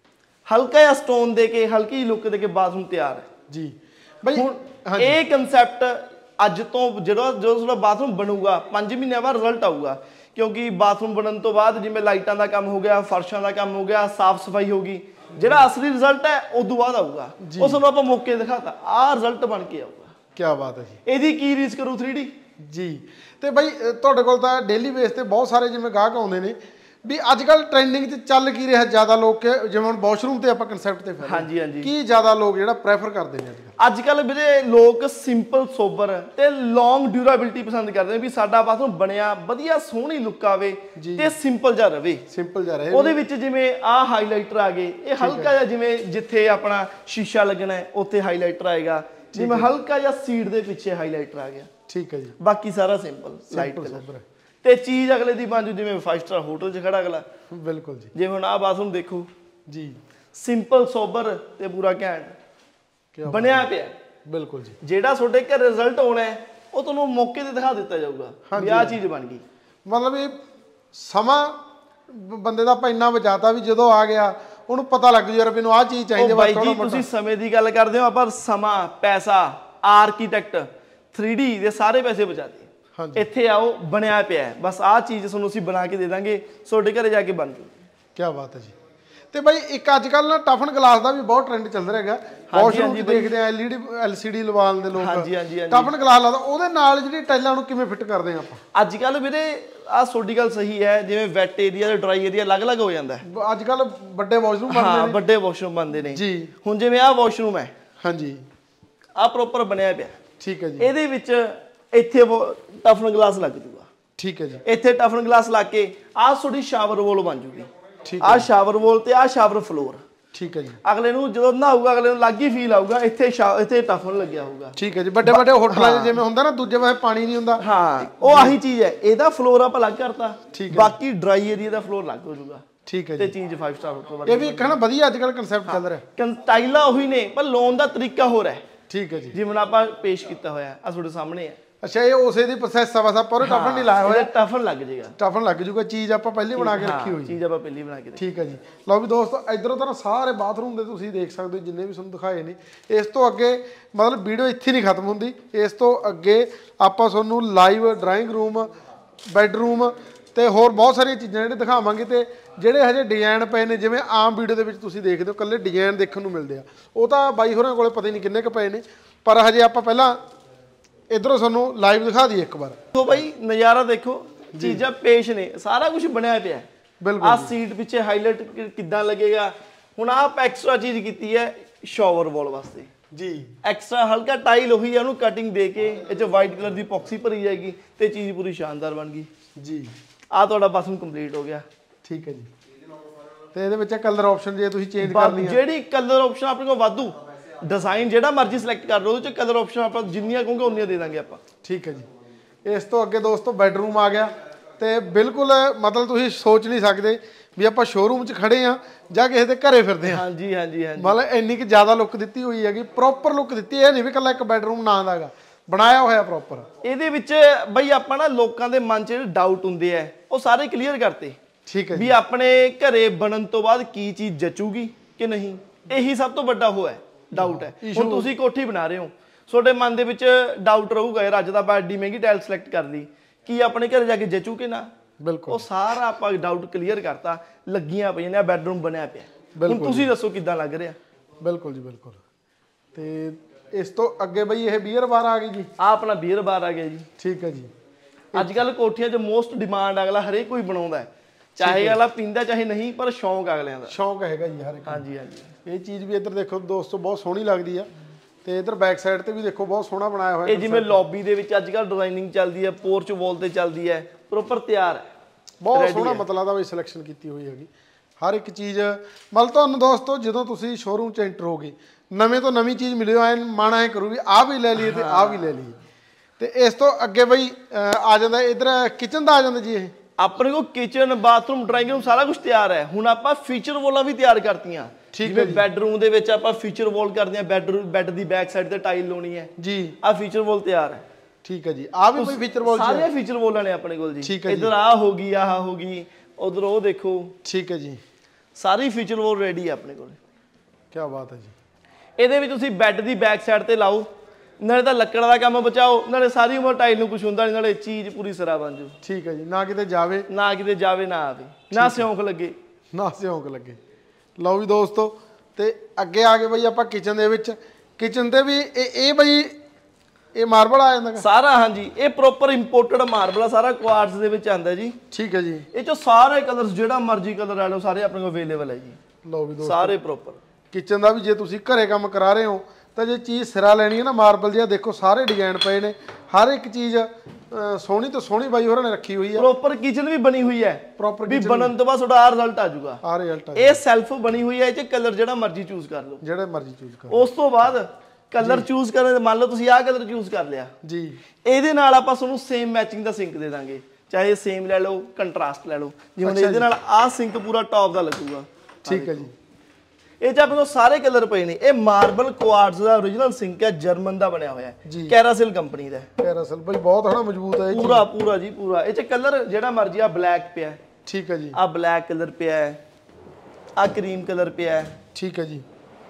ਹਲਕਾ ਜਿਹਾ ਸਟੋਨ ਦੇ ਕੇ, ਹਲਕੀ ਲੁੱਕ ਦੇ ਕੇ ਬਾਥਰੂਮ ਤਿਆਰ ਹੈ ਜੀ ਬਈ। ਹੁਣ ਇਹ ਕਨਸੈਪਟ ਅੱਜ ਤੋਂ ਜਦੋਂ ਤੁਹਾਡਾ ਬਾਥਰੂਮ ਬਣੂਗਾ 5 ਮਹੀਨਿਆਂ ਬਾਅਦ ਰਿਜ਼ਲਟ ਆਊਗਾ, ਕਿਉਂਕਿ ਬਾਥਰੂਮ ਬਣਨ ਤੋਂ ਬਾਅਦ ਜਿਵੇਂ ਲਾਈਟਾਂ ਦਾ ਕੰਮ ਹੋ ਗਿਆ, ਫਰਸ਼ਾਂ ਦਾ ਕੰਮ ਹੋ ਗਿਆ, ਸਾਫ਼ ਸਫਾਈ ਹੋ ਗਈ, ਜਿਹੜਾ ਅਸਲੀ ਰਿਜ਼ਲਟ ਹੈ ਉਦੋਂ ਬਾਅਦ ਆਊਗਾ। ਉਸ ਨੂੰ ਆਪਾਂ ਮੌਕੇ ਦਿਖਾਤਾ, ਆਹ ਰਿਜ਼ਲਟ ਬਣ ਕੇ ਆਊਗਾ। ਕੀ ਬਾਤ ਹੈ ਜੀ। ਇਹਦੀ ਕੀ ਰੀਸ ਕਰੂ 3D ਜੀ। ਤੇ ਬਈ ਤੁਹਾਡੇ ਕੋਲ ਤਾਂ ਡੇਲੀ ਬੇਸ ਤੇ ਬਹੁਤ ਸਾਰੇ ਜਿਵੇਂ ਗਾਹਕ ਆਉਂਦੇ ਨੇ, ਵੀ ਅੱਜ ਕੱਲ ਟ੍ਰੈਂਡਿੰਗ 'ਚ ਚੱਲ ਕੀ ਰਿਹਾ ਜ਼ਿਆਦਾ ਲੋਕ ਜਿਵੇਂ ਹੁਣ ਵਾਸ਼ਰੂਮ ਤੇ ਆਪਾਂ ਕਨਸੈਪਟ ਤੇ ਫਿਰ ਹਾਂਜੀ ਹਾਂਜੀ ਕੀ ਜ਼ਿਆਦਾ ਲੋਕ ਜਿਹੜਾ ਪ੍ਰੈਫਰ ਕਰਦੇ ਨੇ ਅੱਜ ਕੱਲ ਵੀਰੇ ਲੋਕ ਸਿੰਪਲ ਸੋਬਰ ਤੇ ਲੌਂਗ ਡਿਊਰਾਬਿਲਟੀ ਪਸੰਦ ਕਰਦੇ ਨੇ ਵੀ ਸਾਡਾ ਬਾਥਰੂਮ ਬਣਿਆ ਵਧੀਆ ਸੋਹਣੀ ਲੁੱਕ ਆਵੇ ਤੇ ਸਿੰਪਲ ਜਿਹਾ ਰਵੇ ਸਿੰਪਲ ਜਿਹਾ ਰਹੇ ਉਹਦੇ ਵਿੱਚ ਜਿਵੇਂ ਆਹ ਹਾਈਲਾਈਟਰ ਆ ਗਏ ਇਹ ਹਲਕਾ ਜਿਹਾ ਜਿਵੇਂ ਜਿੱਥੇ ਆਪਣਾ ਸ਼ੀਸ਼ਾ ਲੱਗਣਾ ਹੈ ਉੱਥੇ ਹਾਈਲਾਈਟਰ ਆਏਗਾ ਜਿਵੇਂ ਹਲਕਾ ਜਿਹਾ ਸੀਟ ਦੇ ਪਿੱਛੇ ਹਾਈਲਾਈਟਰ ਆ ਗਿਆ ਠੀਕ ਹੈ ਜੀ ਬਾਕੀ ਸਾਰਾ ਸਿੰਪਲ ਲਾਈਟ ਕਲਰ ਤੇ ਚੀਜ਼ ਅਗਲੇ ਦੀ ਬਣ ਜੂ ਜਿਵੇਂ 5 ਸਟਾਰ ਹੋਟਲ 'ਚ ਖੜਾ ਅਗਲਾ ਬਿਲਕੁਲ ਜੀ ਜਿਵੇਂ ਹੁਣ ਆਹ ਬਾਥਰੂਮ ਦੇਖੋ ਜੀ ਸਿੰਪਲ ਸੋਬਰ ਤੇ ਪੂਰਾ ਘੈਂਟ ਬਣਿਆ ਪਿਆ ਬਿਲਕੁਲ ਜੀ ਜਿਹੜਾ ਤੁਹਾਡੇ ਘਰ ਰਿਜ਼ਲਟ ਆਉਣਾ ਹੈ ਉਹ ਤੁਹਾਨੂੰ ਮੌਕੇ ਤੇ ਦਿਖਾ ਦਿੱਤਾ ਜਾਊਗਾ ਵੀ ਆਹ ਚੀਜ਼ ਬਣ ਗਈ ਮਤਲਬ ਇਹ ਸਮਾਂ ਬੰਦੇ ਦਾ ਆਪਾਂ ਇੰਨਾ ਬਚਾਤਾ ਵੀ ਜਦੋਂ ਆ ਗਿਆ ਉਹਨੂੰ ਪਤਾ ਲੱਗ ਜੂ ਯਾਰ ਮੈਨੂੰ ਆਹ ਚੀਜ਼ ਚਾਹੀਦੀ ਬਾਈ ਜੀ ਤੁਸੀਂ ਸਮੇਂ ਦੀ ਗੱਲ ਕਰਦੇ ਹੋ ਆਪਾਂ ਸਮਾਂ ਪੈਸਾ ਆਰਕੀਟੈਕਟ 3D ਦੇ ਸਾਰੇ ਪੈਸੇ ਬਚਾਤੇ ਇੱਥੇ ਆਓ ਬਣਿਆ ਪਿਆ ਹੈ ਬਸ ਆਹ ਚੀਜ਼ ਤੁਹਾਨੂੰ ਅਸੀਂ ਬਣਾ ਕੇ ਦੇ ਦਾਂਗੇ ਤੁਹਾਡੇ ਘਰੇ ਜਾ ਕੇ ਬਣ ਜੂ ਕੀ ਬਾਤ ਹੈ ਜੀ ਤੇ ਬਾਈ ਇੱਕ ਅੱਜ ਕੱਲ ਨਾ ਟਫਨ ਗਲਾਸ ਦਾ ਵੀ ਬਹੁਤ ਟ੍ਰੈਂਡ ਚੱਲ ਰਿਹਾ ਹੈਗਾ ਵਾਸ਼ਰੂਮ ਚ ਦੇਖਦੇ ਆ LCD ਲਵਾਉਣ ਦੇ ਲੋਕ ਟਫਨ ਗਲਾਸ ਲਾਦਾ ਉਹਦੇ ਨਾਲ ਜਿਹੜੀ ਟਾਈਲਾਂ ਨੂੰ ਕਿਵੇਂ ਫਿੱਟ ਕਰਦੇ ਆ ਆਪਾਂ ਅੱਜ ਕੱਲ ਵੀਰੇ ਆਹ ਤੁਹਾਡੀ ਗੱਲ ਸਹੀ ਹੈ ਜਿਵੇਂ ਵੈਟ ਏਰੀਆ ਤੇ ਡਰਾਈ ਏਰੀਆ ਅਲੱਗ-ਅਲੱਗ ਹੋ ਜਾਂਦਾ ਅੱਜ ਕੱਲ ਵੱਡੇ ਵਾਸ਼ਰੂਮ ਬਣਦੇ ਨੇ ਹਾਂ ਵੱਡੇ ਵਾਸ਼ਰੂਮ ਬਣਦੇ ਨੇ ਜੀ ਹੁਣ ਜਿਵੇਂ ਆਹ ਵਾਸ਼ਰੂਮ ਹੈ ਹਾਂਜੀ ਆਹ ਪ੍ਰੋਪਰ ਬਣਿਆ ਪਿਆ ਠੀਕ ਹੈ ਜੀ ਇਹਦੇ ਵਿੱਚ ਇੱਥੇ ਟਫਨ ਗਲਾਸ ਲੱਗ ਜੂਗਾ ਠੀਕ ਹੈ ਜੀ ਇੱਥੇ ਟਫਨ ਗਲਾਸ ਲਾ ਕੇ ਆਹ ਤੁਹਾਡੀ ਸ਼ਾਵਰ ਵੋਲ ਬਣ ਜੂਗੀ ਆਹ ਸ਼ਾਵਰ ਵੋਲ ਤੇ ਆਹ ਸ਼ਾਵਰ ਫਲੋਰ ਠੀਕ ਹੈ ਜੀ ਅਗਲੇ ਨੂੰ ਜਦੋਂ ਨਹਾਊਗਾ ਅਗਲੇ ਨੂੰ ਲੱਗ ਹੀ ਫੀਲ ਆਊਗਾ ਇੱਥੇ ਟਫਨ ਲੱਗਿਆ ਹੋਊਗਾ ਠੀਕ ਹੈ ਜੀ ਵੱਡੇ ਵੱਡੇ ਹੋਟਲਾਂ 'ਚ ਜਿਵੇਂ ਹੁੰਦਾ ਨਾ ਦੂਜੇ ਪਾਸੇ ਪਾਣੀ ਨਹੀਂ ਹੁੰਦਾ ਹਾਂ ਉਹ ਆਹੀ ਚੀਜ਼ ਹੈ ਇਹਦਾ ਫਲੋਰ ਆਪਾਂ ਅਲੱਗ ਕਰਤਾ ਬਾਕੀ ਡਰਾਈ ਏਰੀਆ ਦਾ ਫਲੋਰ ਲੱਗ ਹੋ ਜਾਊਗਾ ਠੀਕ ਹੈ ਤੇ ਚੀਜ਼ 5 ਸਟਾਰ ਹੋਟਲ ਇਹ ਵੀ ਇੱਕ ਹੈ ਨਾ ਵਧੀਆ ਅੱਜ ਕੱਲ ਕਨਸੈਪਟ ਚੱਲ ਰਿਹਾ ਟਾਈਲਾਂ ਉਹੀ ਨੇ ਪਰ ਲੋਨ ਦਾ ਤਰੀਕਾ ਹੋਰ ਹੈ ਠੀਕ ਹੈ ਜੀ ਜਿਵੇਂ ਆਪਾਂ ਪੇਸ਼ ਕੀਤਾ ਹੋਇਆ ਆ ਤੁਹਾਡੇ ਸਾਹਮਣੇ ਹੈ ਅੱਛਾ ਇਹ ਉਸੇ ਦੀ ਪ੍ਰੋਸੈਸ ਆ ਬਸ ਆਪਾਂ ਟਫਨ ਨਹੀਂ ਲਾਇਆ ਹੋਇਆ ਟਫਨ ਲੱਗ ਜਾਏਗਾ ਟਫਨ ਲੱਗ ਜੂਗਾ ਚੀਜ਼ ਆਪਾਂ ਪਹਿਲੇ ਬਣਾ ਕੇ ਰੱਖੀ ਹੋਈ ਚੀਜ਼ ਆਪਾਂ ਪਹਿਲੇ ਬਣਾ ਕੇ ਠੀਕ ਹੈ ਜੀ ਲਓ ਵੀ ਦੋਸਤੋ ਇਧਰੋਂ ਤਾਂ ਸਾਰੇ ਬਾਥਰੂਮ ਦੇ ਤੁਸੀਂ ਦੇਖ ਸਕਦੇ ਹੋ ਜਿੰਨੇ ਵੀ ਤੁਹਾਨੂੰ ਦਿਖਾਏ ਨੇ ਇਸ ਤੋਂ ਅੱਗੇ ਮਤਲਬ ਵੀਡੀਓ ਇੱਥੇ ਨਹੀਂ ਖਤਮ ਹੁੰਦੀ ਇਸ ਤੋਂ ਅੱਗੇ ਆਪਾਂ ਤੁਹਾਨੂੰ ਲਾਈਵ ਡਰਾਇੰਗ ਰੂਮ ਬੈਡਰੂਮ ਤੇ ਹੋਰ ਬਹੁਤ ਸਾਰੀਆਂ ਚੀਜ਼ਾਂ ਜਿਹੜੇ ਦਿਖਾਵਾਂਗੇ ਤੇ ਜਿਹੜੇ ਹਜੇ ਡਿਜ਼ਾਈਨ ਪਏ ਨੇ ਜਿਵੇਂ ਆਮ ਵੀਡੀਓ ਦੇ ਵਿੱਚ ਤੁਸੀਂ ਦੇਖਦੇ ਹੋ ਕੱਲੇ ਡਿਜ਼ਾਈਨ ਦੇਖਣ ਨੂੰ ਮਿਲਦੇ ਆ ਉਹ ਤਾਂ ਬਾਈ ਹੋਰਾਂ ਕੋਲੇ ਪਤਾ ਨਹੀਂ ਕਿੰਨੇ ਕੁ ਪਏ ਨੇ ਪਰ ਹਜੇ ਆਪਾਂ ਪਹਿਲਾਂ ਇਧਰੋਂ ਤੁਹਾਨੂੰ ਲਾਈਵ ਦਿਖਾ ਦਈਏ ਇੱਕ ਵਾਰ ਤੋ ਬਾਈ ਨਜ਼ਾਰਾ ਦੇਖੋ ਚੀਜ਼ਾਂ ਪੇਸ਼ ਨੇ ਸਾਰਾ ਕੁਝ ਬਣਿਆ ਪਿਆ ਬਿਲਕੁਲ ਆ ਸੀਟ ਪਿੱਛੇ ਹਾਈਲਾਈਟ ਕਿੱਦਾਂ ਲੱਗੇਗਾ ਹੁਣ ਆਪ ਐਕਸਟਰਾ ਚੀਜ਼ ਕੀਤੀ ਹੈ ਸ਼ਾਵਰ ਵਾਲ ਵਾਸਤੇ ਜੀ ਐਕਸਟਰਾ ਹਲਕਾ ਟਾਈਲ ਉਹੀ ਹੈ ਉਹਨੂੰ ਕਟਿੰਗ ਦੇ ਕੇ ਇਹ ਚ ਵਾਈਟ ਕਲਰ ਦੀ ਪੌਕਸੀ ਭਰੀ ਜਾਏਗੀ ਤੇ ਚੀਜ਼ ਪੂਰੀ ਸ਼ਾਨਦਾਰ ਬਣ ਗਈ ਜੀ ਆ ਤੁਹਾਡਾ ਬਾਥਰੂਮ ਕੰਪਲੀਟ ਹੋ ਗਿਆ ਠੀਕ ਹੈ ਜੀ ਤੇ ਇਹਦੇ ਵਿੱਚ ਕਲਰ ਆਪਸ਼ਨ ਜੇ ਤੁਸੀਂ ਚੇਂਜ ਕਰਨੀ ਹੈ ਜਿਹੜੀ ਕਲਰ ਆਪਸ਼ਨ ਆਪਣੇ ਕੋਲ ਵਾਧੂ ਡਿਜ਼ਾਈਨ ਜਿਹੜਾ ਮਰਜ਼ੀ ਸਿਲੈਕਟ ਕਰ ਲਓ ਉਹਦੇ ਚ ਕਲਰ ਆਪਸ਼ਨ ਆਪਾਂ ਜਿੰਨੀਆਂ ਕਹੋਗੇ ਉਨੀਆਂ ਦੇ ਦਾਂਗੇ ਆਪਾਂ ਠੀਕ ਹੈ ਜੀ ਇਸ ਤੋਂ ਅੱਗੇ ਦੋਸਤੋ ਬੈਡਰੂਮ ਆ ਗਿਆ ਤੇ ਬਿਲਕੁਲ ਮਤਲਬ ਤੁਸੀਂ ਸੋਚ ਨਹੀਂ ਸਕਦੇ ਵੀ ਆਪਾਂ ਸ਼ੋਰੂਮ 'ਚ ਖੜੇ ਆ ਜਾਂ ਕਿਸੇ ਦੇ ਘਰੇ ਫਿਰਦੇ ਆ ਹਾਂਜੀ ਹਾਂਜੀ ਹਾਂਜੀ ਮਤਲਬ ਇੰਨੀ ਕਿ ਜ਼ਿਆਦਾ ਲੁੱਕ ਦਿੱਤੀ ਹੋਈ ਹੈਗੀ ਪ੍ਰੋਪਰ ਲੁੱਕ ਦਿੱਤੀ ਇਹ ਨਹੀਂ ਵੀ ਇਕੱਲਾ ਇੱਕ ਬੈਡਰੂਮ ਨਾਂ ਦਾ ਹੈਗਾ ਬਣਾਇਆ ਹੋਇਆ ਪ੍ਰੋਪਰ ਇਹਦੇ ਵਿੱਚ ਬਈ ਆਪਾਂ ਨਾ ਲੋਕਾਂ ਦੇ ਮਨ 'ਚ ਜਿਹੜੇ ਡਾਊਟ ਹੁੰਦੇ ਆ ਉਹ ਸਾਰੇ ਕਲੀਅਰ ਕਰਤੇ ਠੀਕ ਹੈ ਵੀ ਆਪਣੇ ਘਰੇ ਬਣਨ ਤੋਂ ਬਾਅਦ ਕੀ ਚੀਜ਼ ਜਚੂਗੀ ਕਿ ਨਹੀਂ ਇਹੀ ਸਭ ਤੋਂ ਵੱਡਾ ਉਹ ਹੈ ਡਾਊਟ ਹੈ ਹੁਣ ਤੁਸੀਂ ਕੋਠੀ ਬਣਾ ਰਹੇ ਹੋ ਤੁਹਾਡੇ ਮਨ ਦੇ ਵਿੱਚ ਡਾਊਟ ਰਹੂਗਾ ਯਾਰ ਅੱਜ ਤਾਂ ਆਪਾਂ ਐਡੀ ਮਹਿੰਗੀ ਟਾਈਲ ਸਿਲੈਕਟ ਕਰ ਲਈ ਕੀ ਆਪਣੇ ਘਰੇ ਜਾ ਕੇ ਜਚੂ ਕਿ ਨਾ ਬਿਲਕੁਲ ਉਹ ਸਾਰਾ ਆਪਾਂ ਡਾਊਟ ਕਲੀਅਰ ਕਰਤਾ ਲੱਗੀਆਂ ਪਈਆਂ ਨੇ ਬੈਡਰੂਮ ਬਣਿਆ ਪਿਆ ਹੁਣ ਤੁਸੀਂ ਦੱਸੋ ਕਿੱਦਾਂ ਲੱਗ ਰਿਹਾ ਬਿਲਕੁਲ ਜੀ ਬਿਲਕੁਲ ਤੇ ਇਸ ਤੋਂ ਅੱਗੇ ਬਈ ਇਹ ਬੀਅਰ ਬਾਰ ਆ ਗਈ ਜੀ ਆ ਆਪਣਾ ਬੀਅਰ ਬਾਰ ਆ ਗਿਆ ਜੀ ਠੀਕ ਹੈ ਜੀ ਅੱਜ ਕੱਲ ਕੋਠੀਆਂ 'ਚ ਮੋਸਟ ਡਿਮਾਂਡ ਅਗਲਾ ਹਰੇਕ ਕੋਈ ਬਣਾਉਂਦਾ ਚਾਹੇ ਅਗਲਾ ਪੀਂਦਾ ਚਾਹੇ ਨਹੀਂ ਪਰ ਸ਼ੌਂਕ ਅਗਲਿਆਂ ਦਾ ਸ਼ੌਂਕ ਹੈਗਾ ਜੀ ਹਰ ਇੱਕ ਹਾਂਜੀ ਹਾਂਜੀ ਇਹ ਚੀਜ਼ ਵੀ ਇੱਧਰ ਦੇਖੋ ਦੋਸਤੋ ਬਹੁਤ ਸੋਹਣੀ ਲੱਗਦੀ ਆ ਤੇ ਇੱਧਰ ਬੈਕ ਸਾਈਡ ਤੇ ਵੀ ਦੇਖੋ ਬਹੁਤ ਸੋਹਣਾ ਬਣਾਇਆ ਹੋਇਆ ਇਹ ਜਿਵੇਂ ਲੌਬੀ ਦੇ ਵਿੱਚ ਅੱਜ ਕੱਲ ਡਿਜ਼ਾਈਨਿੰਗ ਚੱਲਦੀ ਹੈ ਪੋਰਚ ਵਾਲ ਤੇ ਚੱਲਦੀ ਹੈ ਪ੍ਰੋਪਰ ਤਿਆਰ ਹੈ ਬਹੁਤ ਸੋਹਣਾ ਮਤਲਬ ਦਾ ਵੀ ਸਿਲੈਕਸ਼ਨ ਕੀਤੀ ਹੋਈ ਹੈਗੀ ਹਰ ਇੱਕ ਚੀਜ਼ ਮਤਲਬ ਤੁਹਾਨੂੰ ਦੋਸਤੋ ਜਦੋਂ ਤੁਸੀਂ ਸ਼ੋਰੂਮ 'ਚ ਐਂਟਰ ਹੋਗੇ ਨਵੇਂ ਤੋਂ ਨਵੀਂ ਚੀਜ਼ ਮਿਲਿਓ ਐ ਮਨ ਐ ਕਰੂ ਵੀ ਆਹ ਵੀ ਲੈ ਲਈਏ ਤੇ ਆਹ ਵੀ ਲੈ ਲਈਏ ਤੇ ਇਸ ਤੋਂ ਅੱਗੇ ਬਈ ਆ ਜਾਂਦਾ ਇੱਧਰ ਕਿਚਨ ਦਾ ਆ ਜਾਂਦਾ ਜੀ ਇਹ ਆਪਣੇ ਕੋਲ ਕਿਚਨ ਬਾਥਰੂਮ ਡਰਾਇੰਗ ਰੂਮ ਸਾਰਾ ਕੁਝ ਤਿਆਰ ਹੈ ਹੁਣ ਆਪਾਂ ਫੀਚਰ ਵਾਲਾਂ ਵੀ ਤਿਆਰ ਕਰਤੀਆਂ ਜਿਵੇਂ ਬੈਡਰੂਮ ਦੇ ਵਿੱਚ ਆਪਾਂ ਫੀਚਰ ਵਾਲ ਕਰਦੇ ਆ ਬੈੱਡ ਦੀ ਬੈਕ ਸਾਈਡ ਤੇ ਟਾਈਲ ਲਾਉਣੀ ਹੈ ਜੀ ਆ ਫੀਚਰ ਵਾਲ ਤਿਆਰ ਹੈ ਠੀਕ ਹੈ ਜੀ ਆ ਵੀ ਕੋਈ ਫੀਚਰ ਵਾਲ ਸਾਰੇ ਫੀਚਰ ਵਾਲਾਂ ਨੇ ਆਪਣੇ ਕੋਲ ਜੀ ਇੱਧਰ ਆ ਹੋ ਗਈ ਆਹ ਹੋ ਗਈ ਉਧਰ ਉਹ ਦੇਖੋ ਠੀਕ ਹੈ ਜੀ ਸਾਰੀ ਫੀਚਰ ਵਾਲ ਰੈਡੀ ਹੈ ਆਪਣੇ ਕੋਲ ਕੀ ਬਾਤ ਹੈ ਜੀ ਇਹਦੇ ਵਿੱਚ ਤੁਸੀਂ ਬੈੱਡ ਦੀ ਬੈਕ ਸਾਈਡ ਤੇ ਲਾਓ ਨਾਲੇ ਤਾਂ ਲੱਕੜ ਦਾ ਕੰਮ ਬਚਾਓ ਨਾਲੇ ਸਾਰੀ ਉਮਰ ਟਾਈਲ ਨੂੰ ਕੁਝ ਹੁੰਦਾ ਨਹੀਂ ਨਾਲੇ ਚੀਜ਼ ਪੂਰੀ ਸਿਰਾ ਬਣ ਜੂ ਠੀਕ ਹੈ ਜੀ ਨਾ ਕਿਤੇ ਜਾਵੇ ਨਾ ਆਵੇ ਨਾ ਸਿਉਂਕ ਲੱਗੇ ਨਾ ਸਿਉਂਕ ਲੱਗੇ ਲਓ ਵੀ ਦੋਸਤੋ ਤੇ ਅੱਗੇ ਆ ਗਏ ਬਈ ਆਪਾਂ ਕਿਚਨ ਦੇ ਵਿੱਚ ਕਿਚਨ ਤੇ ਵੀ ਇਹ ਬਈ ਇਹ ਮਾਰਬਲ ਆ ਜਾਂਦਾ ਸਾਰਾ। ਹਾਂਜੀ, ਇਹ ਪ੍ਰੋਪਰ ਇੰਪੋਰਟਡ ਮਾਰਬਲ ਆ, ਸਾਰਾ ਕੁਆਰਟਜ਼ ਦੇ ਵਿੱਚ ਆਂਦਾ ਜੀ। ਠੀਕ ਹੈ ਜੀ। ਇਹ ਚੋਂ ਸਾਰੇ ਕਲਰਸ ਜਿਹੜਾ ਮਰਜ਼ੀ ਕਲਰ ਲੈ ਲਓ, ਸਾਰੇ ਆਪਣੇ ਕੋਲ ਅਵੇਲੇਬਲ ਹੈ ਜੀ। ਲਓ ਵੀ ਦੋਸਤੋ, ਸਾਰੇ ਪ੍ਰੋਪਰ ਕਿਚਨ ਦਾ ਵੀ ਜੇ ਤੁਸੀਂ ਘਰੇ ਕੰਮ ਕਰਾ ਰਹੇ ਹੋ ਤਾਂ ਜੇ ਚੀਜ਼ ਸਿਰਾ ਲੈਣੀ ਹੈ ਨਾ ਮਾਰਬਲ ਜਿਹਾ, ਦੇਖੋ ਸਾਰੇ ਡਿਜ਼ਾਈਨ ਪਏ ਨੇ, ਹਰ ਇੱਕ ਚੀਜ਼ ਸੋਹਣੀ ਤੋਂ ਸੋਹਣੀ ਬਾਈ ਹੋਰਾਂ ਨੇ ਰੱਖੀ ਹੋਈ ਹੈ। ਪ੍ਰੋਪਰ ਕਿਚਨ ਵੀ ਬਣੀ ਹੋਈ ਹੈ, ਪ੍ਰੋਪਰ ਵੀ ਬਣਨ ਤੋਂ ਬਾਅਦ ਤੁਹਾਡਾ ਆ ਰਿਜ਼ਲਟ ਆ ਜਾਊਗਾ। ਆ ਰਿਜ਼ਲਟ ਇਹ ਸੈਲਫ ਬਣੀ ਹੋਈ ਹੈ, ਇਹ ਚ ਕਲਰ ਜਿਹੜਾ ਮਰਜ਼ੀ ਚੂਜ਼ ਕਰ ਲਓ, ਜਿਹੜਾ ਮਰਜ਼ੀ ਚੂਜ਼ ਕਰੋ। ਉਸ ਤੋਂ ਬਾਅਦ ਕਲਰ ਚੂਜ਼ ਕਰਨ, ਮੰਨ ਲਓ ਤੁਸੀਂ ਆਹ ਕਲਰ ਚੂਜ਼ ਕਰ ਲਿਆ ਜੀ, ਇਹਦੇ ਨਾਲ ਆਪਾਂ ਤੁਹਾਨੂੰ ਸੇਮ ਮੈਚਿੰਗ ਦਾ ਸਿੰਕ ਦੇ ਦਾਂਗੇ, ਚਾਹੇ ਸੇਮ ਲੈ ਲਓ ਕੰਟਰਾਸਟ ਲੈ ਲਓ। ਜਿਵੇਂ ਇਹਦੇ ਨਾਲ ਆਹ ਸਿੰਕ ਪੂਰਾ ਟੌਪ ਦਾ ਲੱਗੂਗਾ। ਠੀਕ ਹੈ ਜੀ। ਇਹ ਚ ਆਪਣੇ ਕੋਲ ਸਾਰੇ ਕਲਰ ਪਏ ਨੇ। ਇਹ ਮਾਰਬਲ ਕੁਆਰਟਜ਼ ਦਾ origignal ਸਿੰਕ ਹੈ, ਜਰਮਨ ਦਾ ਬਣਿਆ ਹੋਇਆ ਹੈ, ਕੈਰਾਸਿਲ ਕੰਪਨੀ ਦਾ। ਕੈਰਾਸਿਲ ਬਈ ਬਹੁਤ ਹਨਾ ਮਜ਼ਬੂਤ ਹੈ ਇਹ ਪੂਰਾ ਪੂਰਾ ਜੀ ਪੂਰਾ। ਇਹ ਚ ਕਲਰ ਜਿਹੜਾ ਮਰਜ਼ੀ ਆ ਬਲੈਕ ਪਿਆ। ਠੀਕ ਹੈ ਜੀ। ਆ ਬਲੈਕ ਕਲਰ ਪਿਆ ਹੈ, ਆ ਕਰੀਮ ਕਲਰ ਪਿਆ ਹੈ। ਠੀਕ ਹੈ ਜੀ।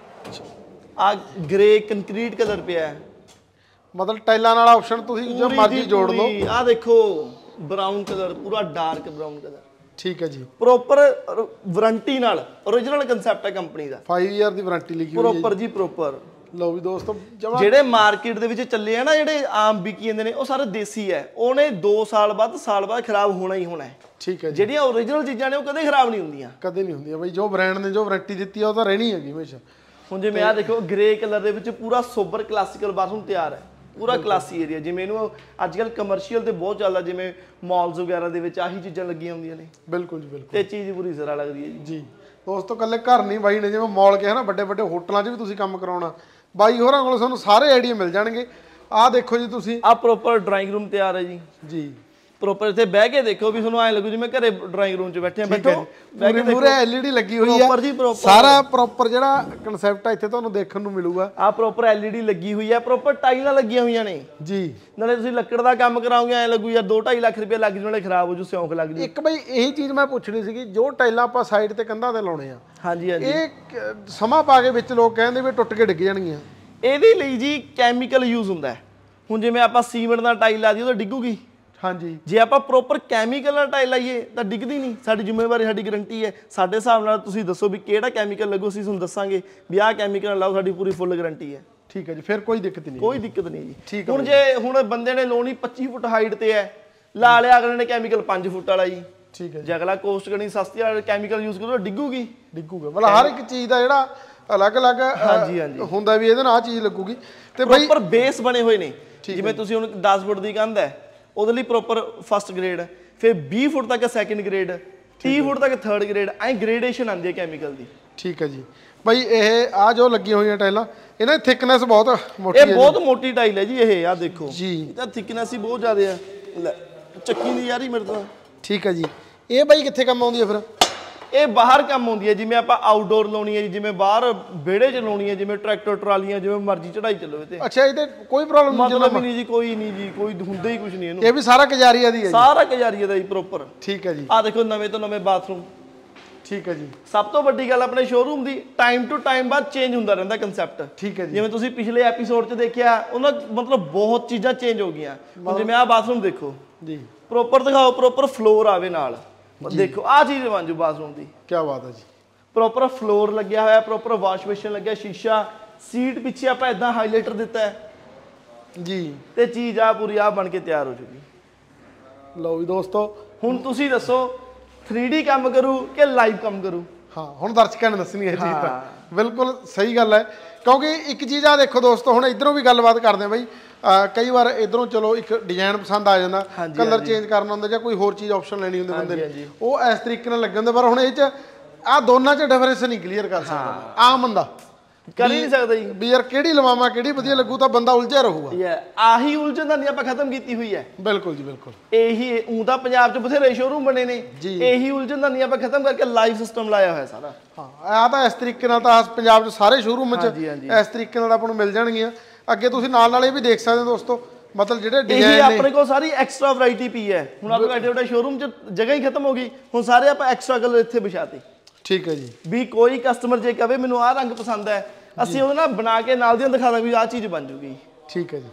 ਆ ਗ੍ਰੇ ਕੰਕਰੀਟ ਕਲਰ ਪਿਆ ਹੈ। ਮਤਲਬ ਟਾਈਲਾਂ ਨਾਲ ਆਪਸ਼ਨ ਤੁਸੀਂ ਜੋ ਮਰਜ਼ੀ ਜੋੜ ਲਓ। ਆ ਦੇਖੋ ਬਰਾਊਨ ਕਲਰ, ਪੂਰਾ ਡਾਰਕ ਬਰਾਊਨ ਕਲਰ। ਠੀਕ ਹੈ ਜੀ। ਪ੍ਰੋਪਰ ਵਾਰੰਟੀ ਨਾਲ, origignal ਕਨਸੈਪਟ ਹੈ ਕੰਪਨੀ ਦਾ। 5 ਇਅਰ ਦੀ ਵਾਰੰਟੀ ਲਿਖੀ ਹੋਈ ਹੈ ਪ੍ਰੋਪਰ ਜੀ ਪ੍ਰੋਪਰ। ਲਓ ਵੀ ਦੋਸਤੋ, ਜਿਹੜੇ ਮਾਰਕੀਟ ਦੇ ਵਿੱਚ ਚੱਲੇ ਆ ਨਾ, ਜਿਹੜੇ ਆਮ ਵਿਕੀ ਜਾਂਦੇ ਨੇ, ਉਹ ਸਾਰੇ ਦੇਸੀ ਹੈ। ਉਹਨੇ 2 ਸਾਲ ਬਾਅਦ ਖਰਾਬ ਹੋਣਾ ਹੀ ਹੋਣਾ ਹੈ। ਠੀਕ ਹੈ ਜੀ। ਜਿਹੜੀਆਂ origignal ਚੀਜ਼ਾਂ ਨੇ ਉਹ ਕਦੇ ਖਰਾਬ ਨਹੀਂ ਹੁੰਦੀਆਂ। ਕਦੇ ਨਹੀਂ ਹੁੰਦੀਆਂ ਬਈ, ਜੋ ਬ੍ਰਾਂਡ ਨੇ ਜੋ ਵਾਰੰਟੀ ਦਿੱਤੀ ਆ ਉਹ ਤਾਂ ਰਹਿਣੀ ਹੈਗੀ ਹਮੇਸ਼ਾ। ਹੁਣ ਜਿਵੇਂ ਆ ਦੇਖੋ ਗ੍ਰੇ ਕਲਰ ਦੇ ਵਿੱਚ ਪੂਰਾ ਸੋਬਰ ਕਲਾਸੀਕਲ ਬਾਥਰੂਮ ਤਿਆਰ ਹੈ, ਪੂਰਾ ਕਲਾਸੀ ਏਰੀਆ। ਜਿਵੇਂ ਇਹਨੂੰ ਅੱਜ ਕੱਲ ਕਮਰਸ਼ੀਅਲ ਤੇ ਬਹੁਤ ਚੱਲਦਾ, ਜਿਵੇਂ ਮਾਲਸ ਵਗੈਰਾ ਦੇ ਵਿੱਚ ਆਹੀ ਚੀਜ਼ਾਂ ਲੱਗੀਆਂ ਹੁੰਦੀਆਂ ਨੇ। ਬਿਲਕੁਲ ਜੀ ਬਿਲਕੁਲ। ਤੇ ਚੀਜ਼ ਪੂਰੀ ਸਿਰਾ ਲੱਗਦੀ ਹੈ ਜੀ। ਦੋਸਤੋ ਕੱਲੇ ਘਰ ਨਹੀਂ ਬਾਈ ਨੇ, ਜਿਵੇਂ ਮਾਲ ਕਿਹਾ ਨਾ, ਵੱਡੇ ਵੱਡੇ ਹੋਟਲਾਂ 'ਚ ਵੀ ਤੁਸੀਂ ਕੰਮ ਕਰਾਉਣਾ, ਬਾਈ ਹੋਰਾਂ ਕੋਲ ਤੁਹਾਨੂੰ ਸਾਰੇ ਆਈਡੀਆ ਮਿਲ ਜਾਣਗੇ। ਆਹ ਦੇਖੋ ਜੀ ਤੁਸੀਂ, ਆ ਪ੍ਰੋਪਰ ਡਰਾਇੰਗ ਰੂਮ ਤਿਆਰ ਹੈ ਜੀ। ਜੀ ਪ੍ਰੋਪਰ ਇੱਥੇ ਬਹਿ ਕੇ ਦੇਖੋ ਵੀ ਤੁਹਾਨੂੰ ਐਂ ਲੱਗੂ ਜਿਵੇਂ ਘਰੇ ਡਰਾਇੰਗ ਰੂਮ 'ਚ ਬੈਠੇ ਆ। ਬੈਠੋ ਬਹਿ ਕੇ ਮੂਰੇ ਐਲਈਡੀ ਲੱਗੀ ਹੋਈ ਪ੍ਰੋਪਰ ਜੀ ਹੈ, ਪ੍ਰੋਪਰ ਸਾਰਾ ਪ੍ਰੋਪਰ ਜਿਹੜਾ ਕਨਸੈਪਟ ਆ ਇੱਥੇ ਤੁਹਾਨੂੰ ਦੇਖਣ ਨੂੰ ਮਿਲੂਗਾ। ਆ ਪ੍ਰੋਪਰ ਐਲਈਡੀ ਲੱਗੀ ਹੋਈ ਹੈ, ਪ੍ਰੋਪਰ ਟਾਈਲਾਂ ਲੱਗੀਆਂ ਹੋਈਆਂ ਨੇ ਜੀ। ਨਾਲੇ ਤੁਸੀਂ ਲੱਕੜ ਦਾ ਕੰਮ ਕਰਾਓਗੇ ਐਂ ਲੱਗੂ ਯਾਰ 2-2.5 ਲੱਖ ਰੁਪਏ ਲੱਗ ਜੂ, ਨਾਲੇ ਖਰਾਬ ਹੋ ਜੂ, ਸਿਉਂਕ ਲੱਗ ਜੂ। ਇੱਕ ਬਈ ਇਹੀ ਚੀਜ਼ ਮੈਂ ਪੁੱਛਣੀ ਸੀਗੀ, ਜੋ ਟਾਈਲਾਂ ਆਪਾਂ ਸਾਈਡ ਤੇ ਕੰਧਾਂ ਤੇ ਲਾਉਣੇ ਆ, ਹਾਂਜੀ ਹਾਂਜੀ, ਇਹ ਸਮਾਂ ਪਾ ਕੇ ਵਿੱਚ ਲੋਕ ਕਹਿੰਦੇ ਵੀ ਟੁੱਟ ਕੇ ਡਿੱਗ ਜਾਣਗੀਆਂ। ਇਹਦੇ ਲਈ ਜੀ ਕੈਮੀਕਲ ਯੂਜ਼ ਹੁੰਦਾ ਹੈ। ਹੁਣ ਜਿਵੇਂ ਆਪਾਂ ਸੀਮੈਂਟ ਦਾ ਟਾਈਲ ਲਾ ਦਈਏ ਉਹ ਤਾਂ ਡਿੱਗੂਗੀ। ਹਾਂਜੀ। ਜੇ ਆਪਾਂ ਪ੍ਰੋਪਰ ਕੈਮੀਕਲ ਨਾਲ ਟਾਈਲ ਲਾਈਏ ਤਾਂ ਡਿੱਗਦੀ ਨਹੀਂ। ਸਾਡੀ ਜ਼ਿੰਮੇਵਾਰੀ, ਸਾਡੀ ਗਾਰੰਟੀ ਹੈ। ਸਾਡੇ ਹਿਸਾਬ ਨਾਲ ਤੁਸੀਂ ਦੱਸੋ ਵੀ ਕਿਹੜਾ ਕੈਮੀਕਲ ਲੱਗੂ, ਅਸੀਂ ਤੁਹਾਨੂੰ ਦੱਸਾਂਗੇ ਵੀ ਆਹ ਕੈਮੀਕਲ ਲਾਓ, ਸਾਡੀ ਪੂਰੀ ਫੁੱਲ ਗਾਰੰਟੀ ਹੈ। ਠੀਕ ਹੈ ਜੀ, ਫਿਰ ਕੋਈ ਦਿੱਕਤ ਨਹੀਂ। ਕੋਈ ਦਿੱਕਤ ਨਹੀਂ ਜੀ। ਠੀਕ ਹੁਣ ਜੇ ਹੁਣ ਬੰਦੇ ਨੇ ਲਾਉਣੀ 25 ਫੁੱਟ ਹਾਈਟ ਤੇ ਹੈ, ਲਾ ਲਿਆ ਅਗਲੇ ਨੇ ਕੈਮੀਕਲ 5 ਫੁੱਟ ਵਾਲਾ ਜੀ। ਠੀਕ ਹੈ। ਜੇ ਅਗਲਾ ਕੋਸਟ ਕਰਨੀ ਸਸਤੀ ਵਾਲਾ ਕੈਮੀਕਲ ਯੂਜ਼ ਕਰੋ, ਡਿੱਗੂਗੀ। ਡਿੱਗੂਗਾ, ਮਤਲਬ ਹਰ ਇੱਕ ਚੀਜ਼ ਦਾ ਜਿਹੜਾ ਅਲੱਗ-ਅਲੱਗ ਹੁੰਦਾ ਵੀ ਇਹਦੇ ਨਾਲ ਆ ਚੀਜ਼ ਲੱਗੂਗੀ। ਤੇ ਬਈ ਪ੍ਰੋਪਰ ਬੇਸ ਬਣੇ ਹੋਏ ਨੇ। ਜਿਵੇਂ ਤੁਸੀਂ ਹੁਣ 10 ਫੁੱਟ ਦੀ ਕੰਧ ਹੈ, ਉਹਦੇ ਲਈ ਪ੍ਰੋਪਰ ਫਸਟ ਗ੍ਰੇਡ, ਫਿਰ 20 ਫੁੱਟ ਤੱਕ ਸੈਕੰਡ ਗ੍ਰੇਡ, 30 ਫੁੱਟ ਤੱਕ ਥਰਡ ਗ੍ਰੇਡ, ਐਂ ਗ੍ਰੇਡੇਸ਼ਨ ਆਉਂਦੀ ਹੈ ਕੈਮੀਕਲ ਦੀ। ਠੀਕ ਹੈ ਜੀ। ਬਈ ਇਹ ਆ ਜੋ ਲੱਗੀਆਂ ਹੋਈਆਂ ਟਾਈਲਾਂ, ਇਹਨਾਂ ਦੀ ਥਿਕਨੈਸ ਬਹੁਤ ਮੋਟੀ ਹੈ। ਇਹ ਬਹੁਤ ਮੋਟੀ ਟਾਈਲ ਹੈ ਜੀ। ਇਹ ਆ ਦੇਖੋ ਜੀ, ਇਹਦਾ ਥਿਕਨੈਸ ਹੀ ਬਹੁਤ ਜ਼ਿਆਦਾ ਆ। ਲੈ ਚੱਕੀ ਦੀ ਯਾਰ ਹੀ ਮੇਰੇ ਤੋਂ। ਠੀਕ ਹੈ ਜੀ। ਇਹ ਬਾਈ ਕਿੱਥੇ ਕੰਮ ਆਉਂਦੀ ਹੈ ਫਿਰ? ਇਹ ਬਾਹਰ ਕੰਮ ਆਉਂਦੀ ਹੈ। ਜਿਵੇਂ ਆਪਾਂ ਆਊਟਡੋਰ ਲਾਉਣੀ ਹੈ ਜੀ, ਜਿਵੇਂ ਬਾਹਰ ਵਿਹੜੇ 'ਚ ਲਾਉਣੀ ਹੈ, ਜਿਵੇਂ ਟਰੈਕਟਰ ਟਰਾਲੀਆਂ, ਜਿਵੇਂ ਮਰਜ਼ੀ ਚੜਾਈ ਚੱਲੋ। ਤੇ ਅੱਛਾ, ਇਹ ਤੇ ਕੋਈ ਪ੍ਰੋਬਲਮ ਮਤਲਬ ਹੀ ਨਹੀਂ ਜੀ, ਕੋਈ ਨਹੀਂ ਜੀ, ਕੋਈ ਹੁੰਦਾ ਹੀ ਕੁਝ ਨਹੀਂ ਇਹਨੂੰ। ਇਹ ਵੀ ਸਾਰਾ ਕਜਾਰੀਆ ਦੀ ਹੈ ਜੀ? ਸਾਰਾ ਕਜਾਰੀਆ ਦਾ ਜੀ ਪ੍ਰੋਪਰ। ਠੀਕ ਹੈ ਜੀ। ਆ ਦੇਖੋ ਨਵੇਂ ਤੋਂ ਨਵੇਂ ਬਾਥਰੂਮ। ਠੀਕ ਹੈ ਜੀ। ਸਭ ਤੋਂ ਵੱਡੀ ਗੱਲ ਆਪਣੇ ਸ਼ੋਰੂਮ ਦੀ, ਟਾਈਮ ਟੂ ਟਾਈਮ ਬਾਅਦ ਚੇਂਜ ਹੁੰਦਾ ਰਹਿੰਦਾ ਕਨਸੈਪਟ। ਠੀਕ ਹੈ ਜੀ। ਜਿਵੇਂ ਤੁਸੀਂ ਪਿਛਲੇ ਐਪੀਸੋਡ 'ਚ ਦੇਖਿਆ, ਉਹਨਾਂ ਮਤਲਬ ਬਹੁਤ ਚੀਜ਼ਾਂ ਚੇਂਜ ਹੋ ਗਈਆਂ। ਜਿਵੇਂ ਆਹ ਬਾਥਰੂਮ ਦੇਖੋ ਜੀ, ਪ੍ਰੋਪਰ ਦਿਖਾਓ, ਪ੍ਰੋਪਰ ਫਲੋਰ ਆਵੇ ਨਾਲ। ਦੇਖੋ ਆਹ ਚੀਜ਼ ਬਣ ਜੂ ਬਾਥਰੂਮ ਦੀ। ਕੀ ਬਾਤ ਹੈ ਜੀ। ਪ੍ਰੋਪਰ ਫਲੋਰ ਲੱਗਿਆ ਹੋਇਆ, ਪ੍ਰੋਪਰ ਵਾਸ਼ ਬੇਸਿਨ ਲੱਗਿਆ, ਸ਼ੀਸ਼ਾ, ਸੀਟ ਪਿੱਛੇ ਆਪਾਂ ਇਦਾਂ ਹਾਈਲਾਈਟਰ ਦਿੱਤਾ ਹੈ ਜੀ, ਤੇ ਚੀਜ਼ ਆ ਪੂਰੀ ਆ ਬਣ ਕੇ ਤਿਆਰ ਹੋ ਜੂਗੀ। ਲਓ ਵੀ ਦੋਸਤੋ, ਹੁਣ ਤੁਸੀਂ ਦੱਸੋ 3D ਕੰਮ ਕਰੂ ਕਿ ਲਾਈਵ ਕੰਮ ਕਰੂ? ਹਾਂ, ਹੁਣ ਦਰਸ਼ਕਾਂ ਨੇ ਦੱਸਣੀ ਹੈ ਚੀਜ਼ ਤਾਂ। ਬਿਲਕੁਲ ਸਹੀ ਗੱਲ ਹੈ, ਕਿਉਂਕਿ ਇੱਕ ਚੀਜ਼ ਆ ਦੇਖੋ ਦੋਸਤੋ, ਹੁਣ ਇਧਰੋਂ ਵੀ ਗੱਲਬਾਤ ਕਰਦੇ ਆ ਬਈ। ਕਈ ਵਾਰ ਇਧਰੋਂ ਚਲੋ ਇੱਕ ਡਿਜ਼ਾਈਨ ਪਸੰਦ ਆ ਜਾਂਦਾ, ਕਲਰ ਚੇਂਜ ਕਰਨਾ ਹੁੰਦਾ ਜਾਂ ਕੋਈ ਹੋਰ ਚੀਜ਼ ਆਪਸ਼ਨ ਲੈਣੀ ਹੁੰਦੀ ਬੰਦੇ ਨੇ, ਉਹ ਇਸ ਤਰੀਕੇ ਨਾਲ ਲੱਗਣ ਹੁੰਦੇ। ਪਰ ਹੁਣ ਇਹ 'ਚ ਆਹ ਦੋਨਾਂ 'ਚ ਡਿਫਰੈਂਸ ਨਹੀਂ ਕਲੀਅਰ ਕਰ ਸਕਦਾ ਆਮ ਬੰਦਾ, ਕਰ ਹੀ ਨਹੀਂ ਸਕਦਾ ਜੀ ਵੀ ਯਾਰ ਕਿਹੜੀ ਲਵਾਵਾਂ, ਕਿਹੜੀ ਵਧੀਆ ਲੱਗੂ, ਤਾਂ ਬੰਦਾ ਉਲਝਿਆ ਰਹੂਗਾ। ਆਹੀ ਉਲਝਣ ਦਾ ਨਹੀਂ ਆਪਾਂ ਖਤਮ ਕੀਤੀ ਹੋਈ ਹੈ। ਬਿਲਕੁਲ ਜੀ ਬਿਲਕੁਲ। ਇਹੀ ਊਂ ਤਾਂ ਪੰਜਾਬ 'ਚ ਬਥੇਰੇ ਸ਼ੋਰੂਮ ਬਣੇ ਨੇ, ਇਹੀ ਉਲਝਣ ਦਾ ਨਹੀਂ ਆਪਾਂ ਖਤਮ ਕਰਕੇ ਲਾਈਵ ਸਿਸਟਮ ਲਾਇਆ ਹੋਇਆ ਸਾਰਾ। ਹਾਂ, ਆ ਤਾਂ ਇਸ ਤਰੀਕੇ ਨਾਲ ਤਾਂ ਪੰਜਾਬ 'ਚ ਸਾਰੇ ਸ਼ੋਰੂਮ 'ਚ ਇਸ ਤਰੀਕੇ ਨਾਲ ਆਪਾਂ ਨੂੰ ਮਿਲ ਜਾਣਗੀਆਂ। ਅੱਗੇ ਤੁਸੀਂ ਨਾਲ ਇਹ ਵੀ ਦੇਖ ਸਕਦੇ ਹੋ ਦੋਸਤੋ, ਮਤਲਬ ਜਿਹੜੇ ਡਿਜ਼ਾਈਨ ਨੇ ਆਪਣੇ ਕੋਲ ਸਾਰੀ ਐਕਸਟਰਾ ਵੈਰਾਈਟੀ ਪਈ ਹੈ। ਹੁਣ ਆਪਾਂ ਐਡੇ ਵੱਡੇ ਸ਼ੋਰੂਮ 'ਚ ਜਗ੍ਹਾ ਹੀ ਖਤਮ ਹੋ ਗਈ, ਹੁਣ ਸਾਰੇ ਆਪਾਂ ਐਕਸਟਰਾ ਕਲਰ ਇੱਥੇ ਵਿਛਾਤੇ। ਠੀਕ ਹੈ ਜੀ। ਵੀ ਕੋਈ ਕਸਟਮਰ ਜੇ ਕਹੇ ਮੈਨੂੰ ਆਹ ਰੰਗ ਪਸੰਦ ਹੈ, ਅਸੀਂ ਉਹਦੇ ਨਾਲ ਬਣਾ ਕੇ ਨਾਲ ਦੀਆਂ ਦਿਖਾ ਦਾਂਗੇ ਵੀ ਆਹ ਚੀਜ਼ ਬਣ ਜੂਗੀ। ਠੀਕ ਹੈ ਜੀ।